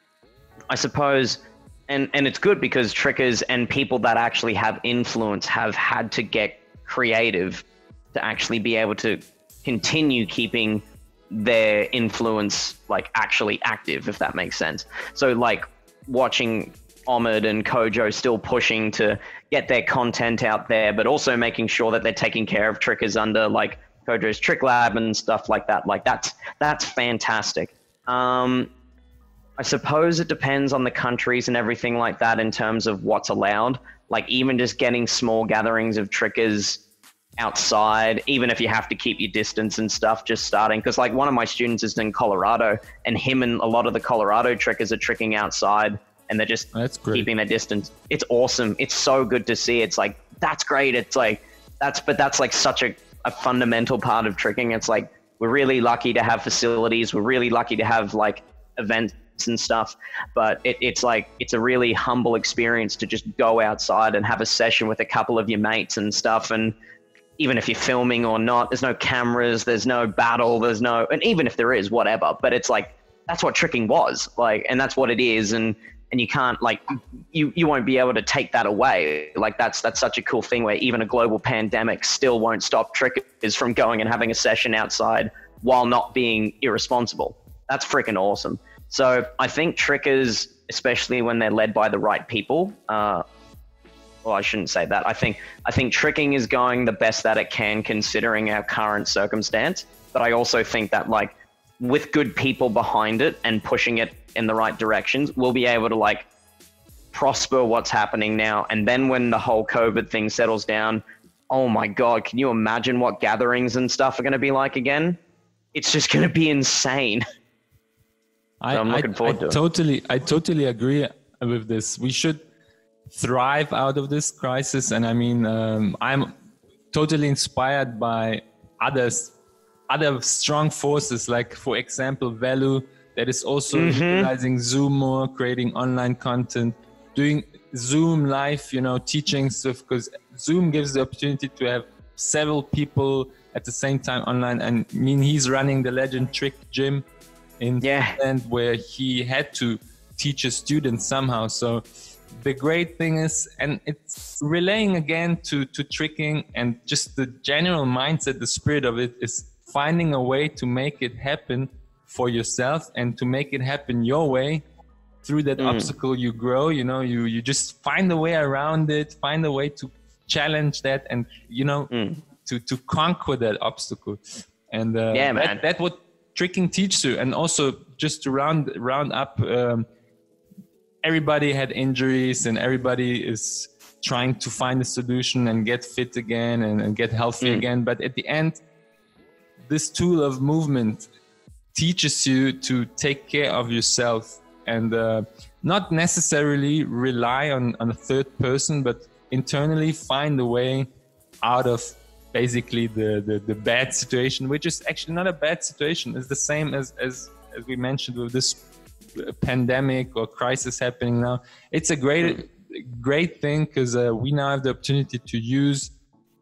S3: I suppose, and, and it's good because trickers and people that actually have influence have had to get creative to actually be able to continue keeping their influence like actually active, if that makes sense. So like watching Omid and Kojo still pushing to get their content out there, but also making sure that they're taking care of trickers under like Kojo's Trick Lab and stuff like that. Like that's that's fantastic. Um, I suppose it depends on the countries and everything like that in terms of what's allowed. Like even just getting small gatherings of trickers outside, even if you have to keep your distance and stuff, just starting. Because like one of my students is in Colorado, and him and a lot of the Colorado trickers are tricking outside, and they're just
S2: that's great.
S3: Keeping their distance. It's awesome. It's so good to see. It's like, that's great. It's like, that's, but that's like such a, a fundamental part of tricking. It's like, we're really lucky to have facilities. We're really lucky to have like events and stuff, but it, it's like, it's a really humble experience to just go outside and have a session with a couple of your mates and stuff. And even if you're filming or not, there's no cameras, there's no battle, there's no, and even if there is, whatever, but it's like, that's what tricking was like, and that's what it is. And, and you can't like, you, you won't be able to take that away. Like that's, that's such a cool thing where even a global pandemic still won't stop trickers from going and having a session outside while not being irresponsible. That's freaking awesome. So I think trickers, especially when they're led by the right people, uh, well, I shouldn't say that. I think I think tricking is going the best that it can considering our current circumstance. But I also think that like with good people behind it and pushing it in the right directions, we'll be able to like prosper what's happening now. And then when the whole COVID thing settles down, oh my God, can you imagine what gatherings and stuff are going to be like again? It's just going to be insane.
S2: I,
S3: so I'm looking
S2: I,
S3: forward
S2: I
S3: to it.
S2: Totally, I totally agree with this. We should thrive out of this crisis. And I mean, um, I'm totally inspired by others, other strong forces, like for example, Velu, that is also
S3: mm-hmm.
S2: utilizing Zoom more, creating online content, doing Zoom live, you know, teaching stuff, because Zoom gives the opportunity to have several people at the same time online. And I mean, he's running the Legend Trick Gym in
S3: yeah.
S2: Finland, where he had to teach a student somehow. So the great thing is, and it's relaying again to, to tricking and just the general mindset, the spirit of it is finding a way to make it happen for yourself and to make it happen your way. Through that mm. obstacle you grow, you know, you, you just find a way around it, find a way to challenge that and, you know, mm. to, to conquer that obstacle. And uh,
S3: yeah, man.
S2: That, that's what tricking teaches you. And also just to round, round up, um, everybody had injuries and everybody is trying to find a solution and get fit again and, and get healthy mm. again. But at the end, this tool of movement teaches you to take care of yourself and uh, not necessarily rely on, on a third person, but internally find a way out of basically the, the, the bad situation, which is actually not a bad situation. It's the same as, as, as we mentioned with this pandemic or crisis happening now. It's a great great thing because uh, we now have the opportunity to use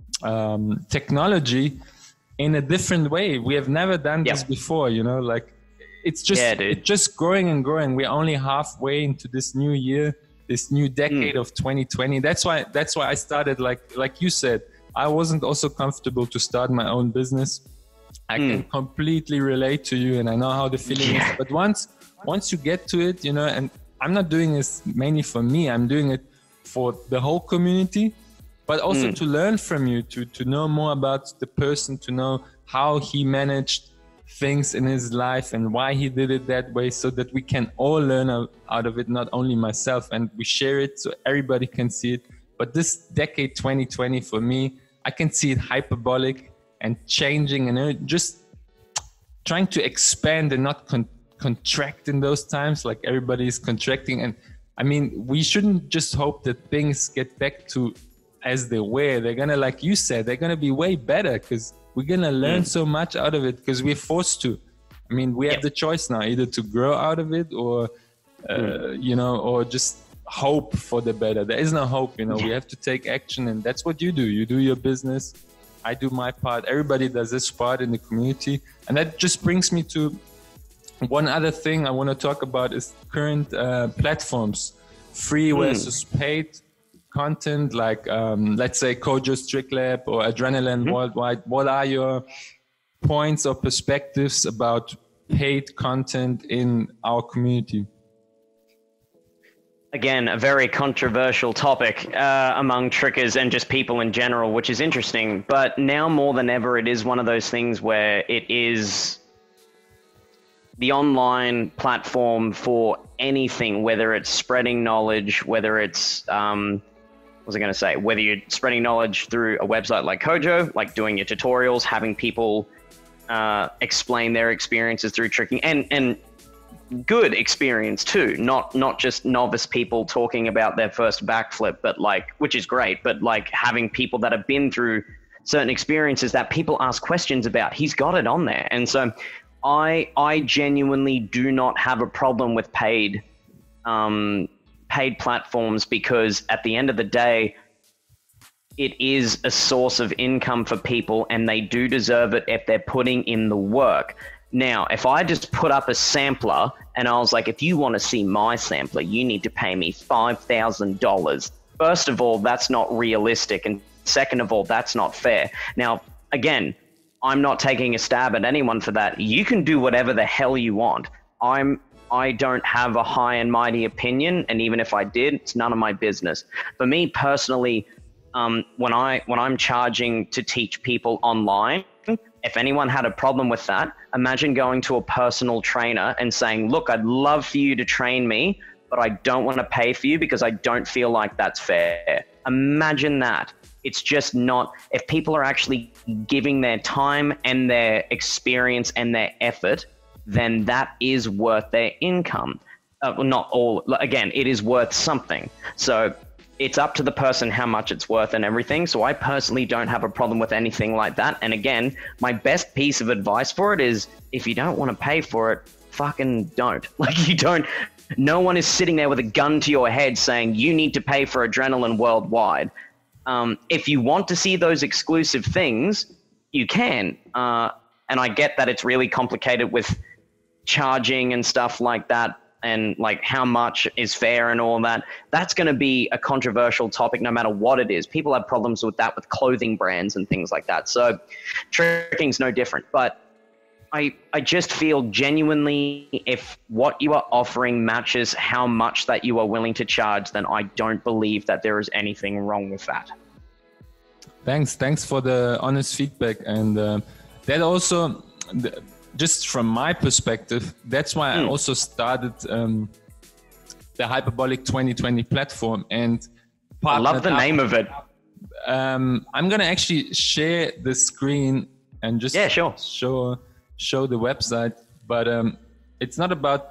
S2: um, technology in a different way. We have never done
S3: yep.
S2: this before, you know, like it's just
S3: yeah, dude.
S2: it's just growing and growing. We're only halfway into this new year, this new decade mm. of twenty twenty. That's why that's why I started like like you said, I wasn't also comfortable to start my own business. I mm. can completely relate to you and I know how the feeling
S3: yeah.
S2: is. But once Once you get to it, you know, and I'm not doing this mainly for me, I'm doing it for the whole community, but also mm. to learn from you, to, to know more about the person, to know how he managed things in his life and why he did it that way so that we can all learn out of it, not only myself, and we share it so everybody can see it. But this decade twenty twenty for me, I can see it hyperbolic and changing and just trying to expand and not con- contract in those times, like everybody is contracting. And I mean, we shouldn't just hope that things get back to as they were. They're gonna, like you said, they're gonna be way better, because we're gonna learn mm. so much out of it, because we're forced to. I mean, we have yeah. the choice now, either to grow out of it or, uh, mm. you know, or just hope for the better. There is no hope, you know. We have to take action, and that's what you do. You do your business, I do my part. Everybody does this part in the community, and that just brings me to one other thing I want to talk about is current uh, platforms, free mm. versus paid content. Like um, let's say Kojo's Trick Lab or Adrenaline mm-hmm. Worldwide. What are your points or perspectives about paid content in our community?
S3: Again, a very controversial topic uh, among trickers and just people in general, which is interesting. But now more than ever, it is one of those things where it is the online platform for anything, whether it's spreading knowledge, whether it's, um, what was I going to say, whether you're spreading knowledge through a website like Kojo, like doing your tutorials, having people uh, explain their experiences through tricking, and, and good experience too, not not just novice people talking about their first backflip, but like, which is great, but like having people that have been through certain experiences that people ask questions about. He's got it on there. And so I I genuinely do not have a problem with paid um, paid platforms, because at the end of the day, it is a source of income for people, and they do deserve it if they're putting in the work. Now, if I just put up a sampler and I was like, if you want to see my sampler, you need to pay me five thousand dollars. First of all, that's not realistic. And second of all, that's not fair. Now, again, I'm not taking a stab at anyone for that. You can do whatever the hell you want. I'm, I don't have a high and mighty opinion. And even if I did, it's none of my business. For me personally, um, when I, when I'm charging to teach people online, if anyone had a problem with that, imagine going to a personal trainer and saying, look, I'd love for you to train me, but I don't want to pay for you because I don't feel like that's fair. Imagine that. It's just not, if people are actually giving their time and their experience and their effort, then that is worth their income. Uh, well, not all, again, it is worth something. So it's up to the person how much it's worth and everything. So I personally don't have a problem with anything like that. And again, my best piece of advice for it is, if you don't want to pay for it, fucking don't. Like, you don't, no one is sitting there with a gun to your head saying you need to pay for Adrenaline Worldwide. Um, if you want to see those exclusive things, you can. Uh, and I get that it's really complicated with charging and stuff like that, and like how much is fair and all that. That's going to be a controversial topic no matter what it is. People have problems with that with clothing brands and things like that. So tricking's no different. But I, I just feel genuinely, if what you are offering matches how much that you are willing to charge, then I don't believe that there is anything wrong with that.
S2: Thanks. Thanks for the honest feedback. And uh, that also... The, just from my perspective, that's why mm. I also started um, the Hyperbolic twenty twenty platform. And
S3: I love the name of it.
S2: Um, I'm going to actually share the screen and just
S3: yeah, sure.
S2: show show the website. But um, it's not about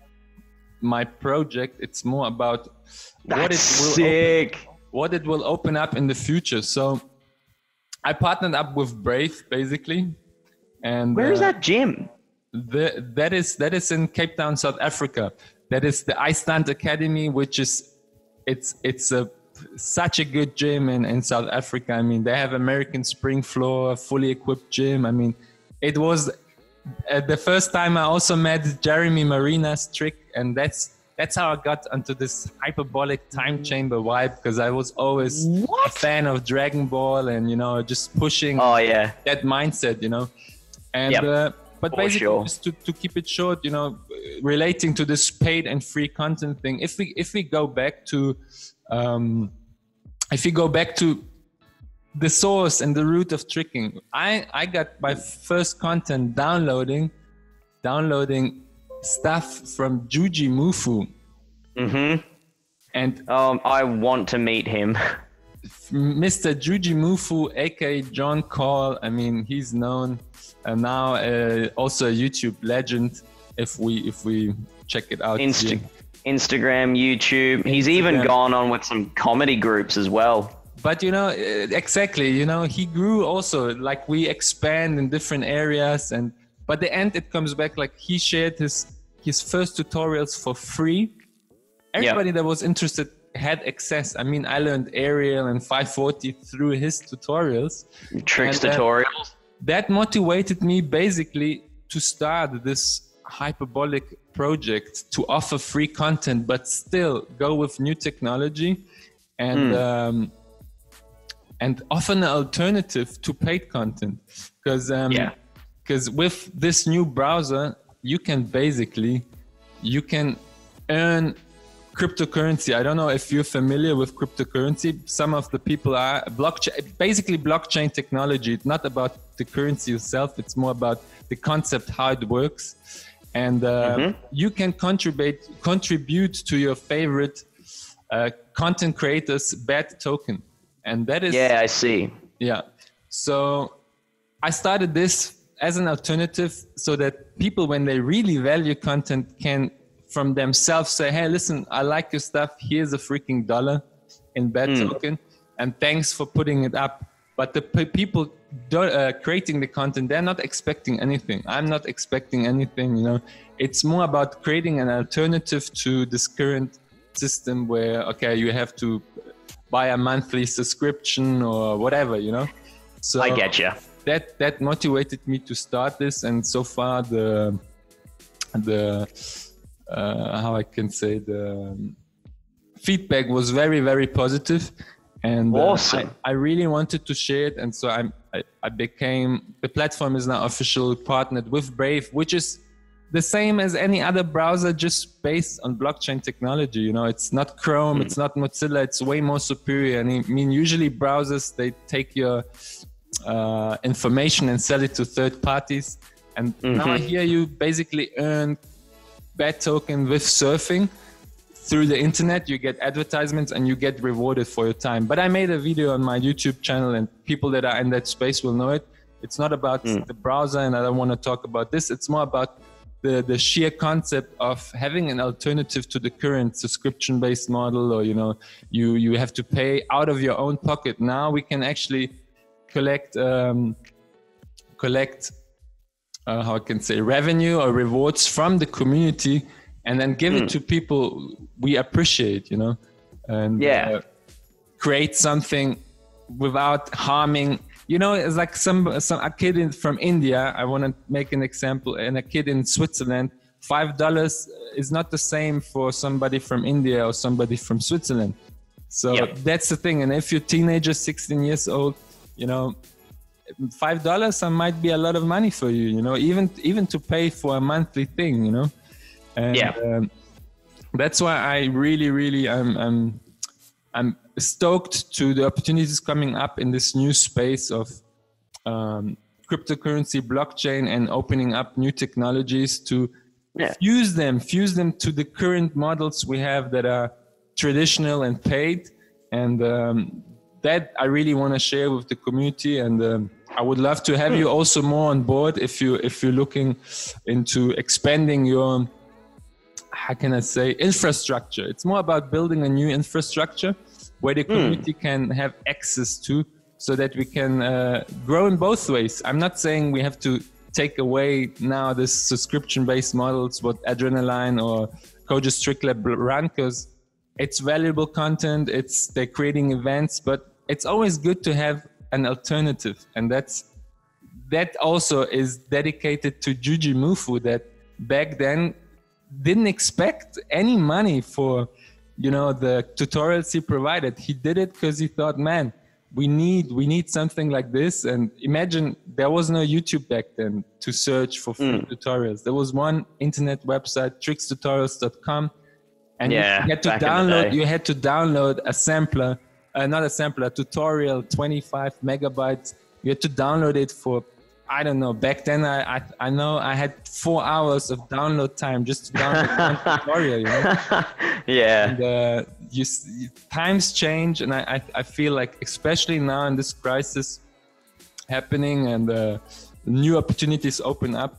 S2: my project. It's more about
S3: that's
S2: what it will
S3: sick.
S2: Open, what it will open up in the future. So I partnered up with Brave, basically. And
S3: where is
S2: uh,
S3: that gym?
S2: The, that is that is in Cape Town, South Africa. That is the Iceland Academy, which is it's it's a such a good gym in, in South Africa. I mean, they have American spring floor, fully equipped gym. I mean, it was uh, the first time I also met Jeremy Marina's trick, and that's that's how I got onto this hyperbolic time chamber vibe, because I was always what? a fan of Dragon Ball, and you know, just pushing
S3: oh yeah
S2: that mindset, you know. And
S3: yep,
S2: uh, but basically,
S3: sure.
S2: just to, to keep it short, you know, relating to this paid and free content thing. If we if we go back to, um, if we go back to the source and the root of tricking, I I got my first content downloading, downloading stuff from Juji Mufu.
S3: Mm-hmm.
S2: And
S3: um, I want to meet him.
S2: Mister Juji Mufu, aka John Call. I mean, he's known. And now uh, also a YouTube legend. if we if we check it out.
S3: Insta- Instagram, YouTube. He's
S2: Instagram.
S3: even gone on with some comedy groups as well.
S2: But you know, exactly, you know, he grew also, like we expand in different areas, and but the end it comes back like he shared his his first tutorials for free. Everybody yep. that was interested had access. I mean, I learned Arial and five forty through his tutorials.
S3: Tricks
S2: and, uh,
S3: tutorials.
S2: That motivated me basically to start this hyperbolic project to offer free content, but still go with new technology and mm. um, and offer an alternative to paid content. Because um,
S3: yeah.
S2: because with this new browser, you can basically you can earn cryptocurrency. I don't know if you're familiar with cryptocurrency. Some of the people are blockchain, basically blockchain technology. It's not about the currency itself. It's more about the concept, how it works. And uh, mm-hmm. you can contribute contribute to your favorite uh, content creators' bad token. And that is...
S3: Yeah, I see.
S2: Yeah. So I started this as an alternative so that people, when they really value content, can from themselves say, hey, listen, I like your stuff. Here's a freaking dollar in bad mm. token. And thanks for putting it up. But the p- people do, uh, creating the content, they're not expecting anything. I'm not expecting anything, you know. It's more about creating an alternative to this current system where, okay, you have to buy a monthly subscription or whatever, you know. So
S3: I get you.
S2: That that motivated me to start this, and so far the the uh, how I can say the feedback was very very positive, and
S3: awesome.
S2: uh, I, I really wanted to share it, and so I'm, I I became the platform is now officially partnered with Brave, which is the same as any other browser, just based on blockchain technology. You know, it's not Chrome, mm. it's not Mozilla, it's way more superior. And I mean, usually browsers, they take your uh, information and sell it to third parties. And mm-hmm. now here you basically earn bad token with surfing through the internet. You get advertisements and you get rewarded for your time. But I made a video on my YouTube channel, and people that are in that space will know it. It's not about mm. the browser, and I don't want to talk about this. It's more about the the sheer concept of having an alternative to the current subscription-based model, or you know, you you have to pay out of your own pocket. Now we can actually collect um, collect uh, how I can say revenue or rewards from the community, and then give mm. it to people we appreciate, you know, and
S3: yeah,
S2: uh, create something without harming. You know, it's like some some a kid in, from India. I want to make an example, and a kid in Switzerland. Five dollars is not the same for somebody from India or somebody from Switzerland. So yep. that's the thing. And if you're teenager, sixteen years old, you know, five dollars might be a lot of money for you. You know, even even to pay for a monthly thing. You know, and
S3: yeah,
S2: um, that's why I really, really, I'm, I'm, I'm. stoked to the opportunities coming up in this new space of um, cryptocurrency, blockchain, and opening up new technologies to yeah. fuse them, fuse them to the current models we have that are traditional and paid. And um, that I really want to share with the community. And um, I would love to have you also more on board if you if you're looking into expanding your, how can I say, infrastructure. It's more about building a new infrastructure where the community mm. can have access to, so that we can uh, grow in both ways. I'm not saying we have to take away now this subscription-based models, what Adrenaline or Koji Strictlab run, because it's valuable content, it's they're creating events, but it's always good to have an alternative. And that's that also is dedicated to Juji Mufu, that back then didn't expect any money for, you know, the tutorials he provided. He did it because he thought, man, we need we need something like this. And imagine there was no YouTube back then to search for free mm. tutorials. There was one internet website, tricks tutorials dot com, and
S3: yeah,
S2: you had to download. You had to download a sampler, uh, not a sampler, a tutorial, twenty-five megabytes. You had to download it for, I don't know, back then I, I I know I had four hours of download time just to download one tutorial, you know?
S3: Yeah.
S2: And, uh, you, you, times change, and I, I, I feel like, especially now in this crisis happening and uh, new opportunities open up,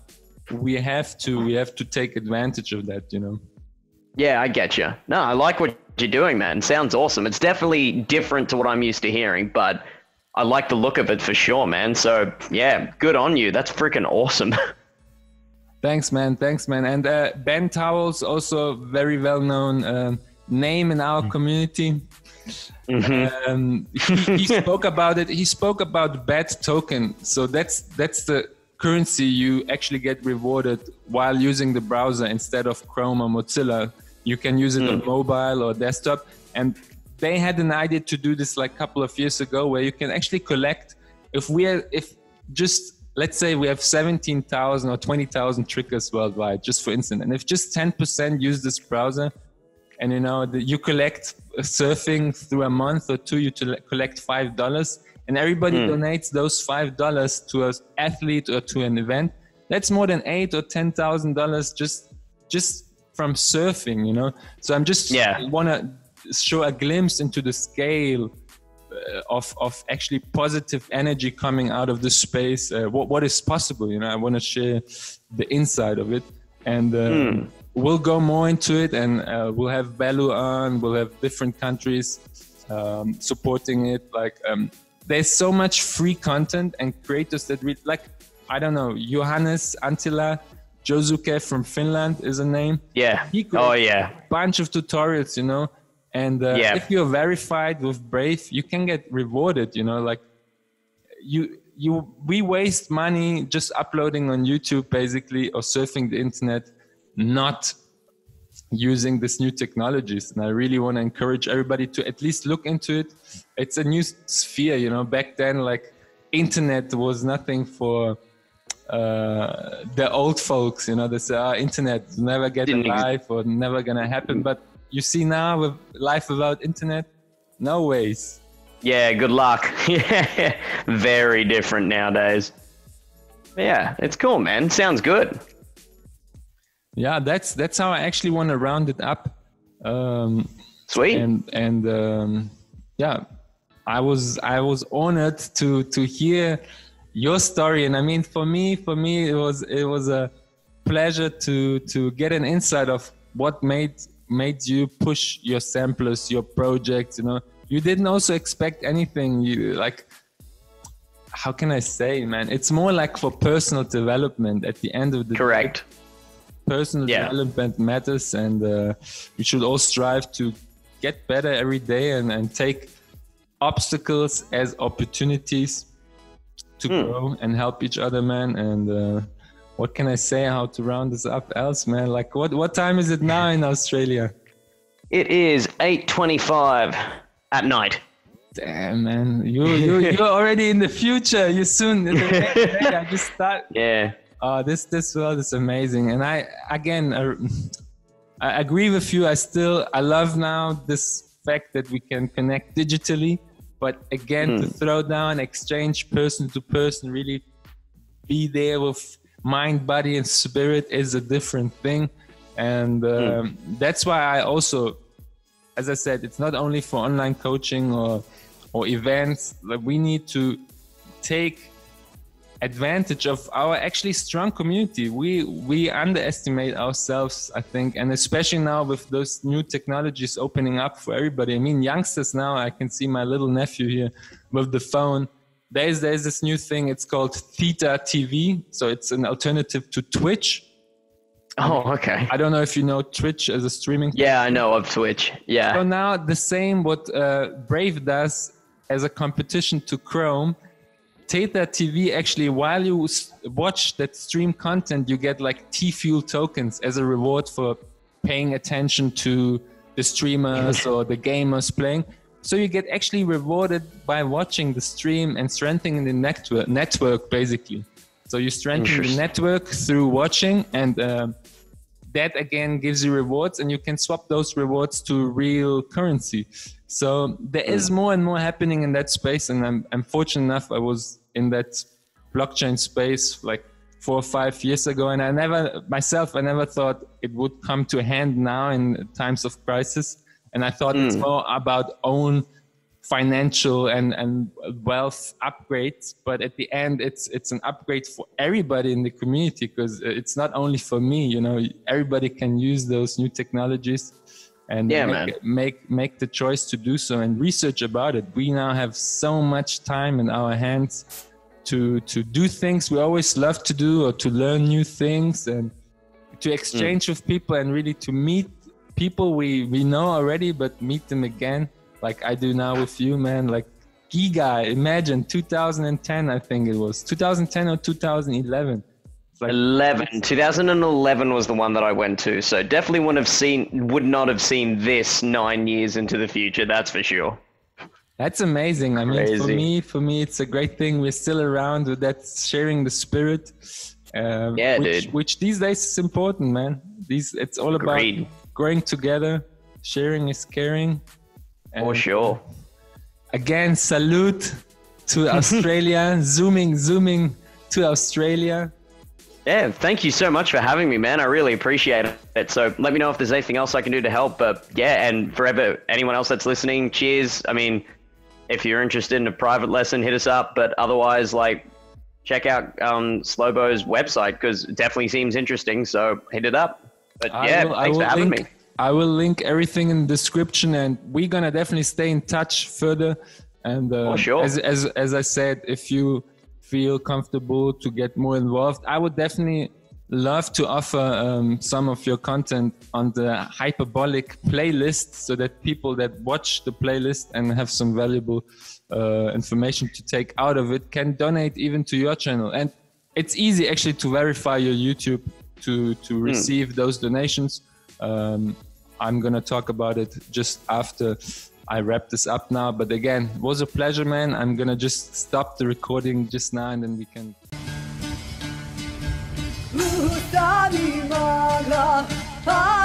S2: we have to we have to take advantage of that, you know.
S3: Yeah, I get you. No, I like what you're doing, man. Sounds awesome. It's definitely different to what I'm used to hearing, but I like the look of it for sure, man. So yeah, good on you. That's freaking awesome.
S2: Thanks, man. Thanks, man. And uh, Ben Towels, also very well-known um, name in our community. Mm-hmm. Um, he, he spoke about it. He spoke about B A T token. So that's that's the currency you actually get rewarded while using the browser instead of Chrome or Mozilla. You can use it mm. on mobile or desktop. And they had an idea to do this like a couple of years ago, where you can actually collect. If we are, if just let's say we have seventeen thousand or twenty thousand triggers worldwide, just for instance, and if just ten percent use this browser, and you know the, you collect surfing through a month or two, you to collect five dollars, and everybody mm. donates those five dollars to an athlete or to an event. That's more than eight or ten thousand dollars just just from surfing, you know. So I'm just yeah. want to show a glimpse into the scale uh, of of actually positive energy coming out of the space. Uh, what what is possible, you know. I want to share the inside of it, and uh, mm. we'll go more into it, and uh, we'll have Bellu on. We'll have different countries um, supporting it. Like um, there's so much free content and creators that we like. I don't know, Johannes Antila Josuke from Finland is a name.
S3: Yeah. Oh yeah.
S2: Bunch of tutorials, you know. And uh,
S3: yeah.
S2: if you're verified with Brave, you can get rewarded, you know, like you, you, we waste money just uploading on YouTube basically, or surfing the internet, not using these new technologies. And I really want to encourage everybody to at least look into it. It's a new sphere, you know. Back then, like internet was nothing for uh, the old folks, you know. They say, oh, internet is never getting live or never gonna happen. But you see now with life without internet, no ways.
S3: Yeah, good luck. Yeah, very different nowadays. Yeah, it's cool, man. Sounds good.
S2: Yeah, that's that's how I actually want to round it up. Um,
S3: Sweet.
S2: And and um, yeah, I was I was honored to to hear your story, and I mean, for me, for me, it was it was a pleasure to to get an insight of what made made you push your samplers, your projects. You know, you didn't also expect anything. You like, how can I say, man? It's more like for personal development at the end of the
S3: correct.
S2: Day. Personal yeah. development matters, and uh, we should all strive to get better every day and, and take obstacles as opportunities to mm. grow and help each other, man. And uh, what can I say? How to round this up else, man? Like, what what time is it now in Australia?
S3: It is eight twenty-five at night.
S2: Damn, man, you you you're already in the future. You soon. In the next day, I just start.
S3: Yeah.
S2: Uh, this this world is amazing, and I again I, I agree with you. I still I love now this fact that we can connect digitally, but again mm. to throw down, exchange person to person, really be there with mind, body, and spirit is a different thing, and um, mm. that's why I also, as I said, it's not only for online coaching or or events. Like, we need to take advantage of our actually strong community. We we underestimate ourselves, I think, and especially now with those new technologies opening up for everybody. I mean, youngsters now, I can see my little nephew here with the phone. There's there's this new thing. It's called Theta T V, so it's an alternative to Twitch.
S3: Oh, okay.
S2: I don't know if you know Twitch as a streaming.
S3: Yeah, I know of Twitch. Yeah.
S2: So now the same what uh, Brave does as a competition to Chrome. Theta T V, actually, while you watch that stream content, you get like T-Fuel tokens as a reward for paying attention to the streamers or the gamers playing. So you get actually rewarded by watching the stream and strengthening the network, network basically. So you strengthen the network through watching, and uh, that again gives you rewards, and you can swap those rewards to real currency. So there is more and more happening in that space, and I'm, I'm fortunate enough I was in that blockchain space like four or five years ago, and I never, myself, I never thought it would come to hand now in times of crisis. And I thought mm. it's more about own financial and, and wealth upgrades, but at the end it's it's an upgrade for everybody in the community, because it's not only for me, you know, everybody can use those new technologies and
S3: yeah,
S2: make,
S3: man.
S2: make make the choice to do so and research about it. We now have so much time in our hands to to do things we always love to do, or to learn new things and to exchange mm. with people, and really to meet people we we know already, but meet them again, like I do now with you, man. Like Giga, imagine two thousand ten, I think it was two thousand ten or two thousand eleven. Like
S3: eleven. two thousand eleven was the one that I went to, so definitely wouldn't have seen, would not have seen this nine years into the future. That's for sure.
S2: That's amazing. I mean,
S3: Crazy.
S2: for me, for me, it's a great thing. We're still around with that, sharing the spirit. Uh,
S3: yeah,
S2: which,
S3: dude.
S2: Which these days is important, man. These, it's all about
S3: Agreed.
S2: growing together. Sharing is caring.
S3: For sure.
S2: Again, salute to Australia. zooming, zooming to Australia.
S3: Yeah, thank you so much for having me, man. I really appreciate it. So let me know if there's anything else I can do to help. But yeah, and forever, anyone else that's listening, cheers. I mean, if you're interested in a private lesson, hit us up. But otherwise, like, check out um, Slobo's website, because it definitely seems interesting. So hit it up. But
S2: I
S3: yeah,
S2: will,
S3: thanks for having
S2: link,
S3: me.
S2: I will link everything in the description, and we're gonna definitely stay in touch further. And uh,
S3: oh, sure.
S2: as, as as I said, if you feel comfortable to get more involved, I would definitely love to offer um, some of your content on the Hyperbolic playlist, so that people that watch the playlist and have some valuable uh, information to take out of it can donate even to your channel. And it's easy actually to verify your YouTube to to receive mm. those donations. Um, I'm gonna talk about it just after I wrap this up now. But again, it was a pleasure, man. I'm gonna just stop the recording just now, and then we can.
S4: Utanima ga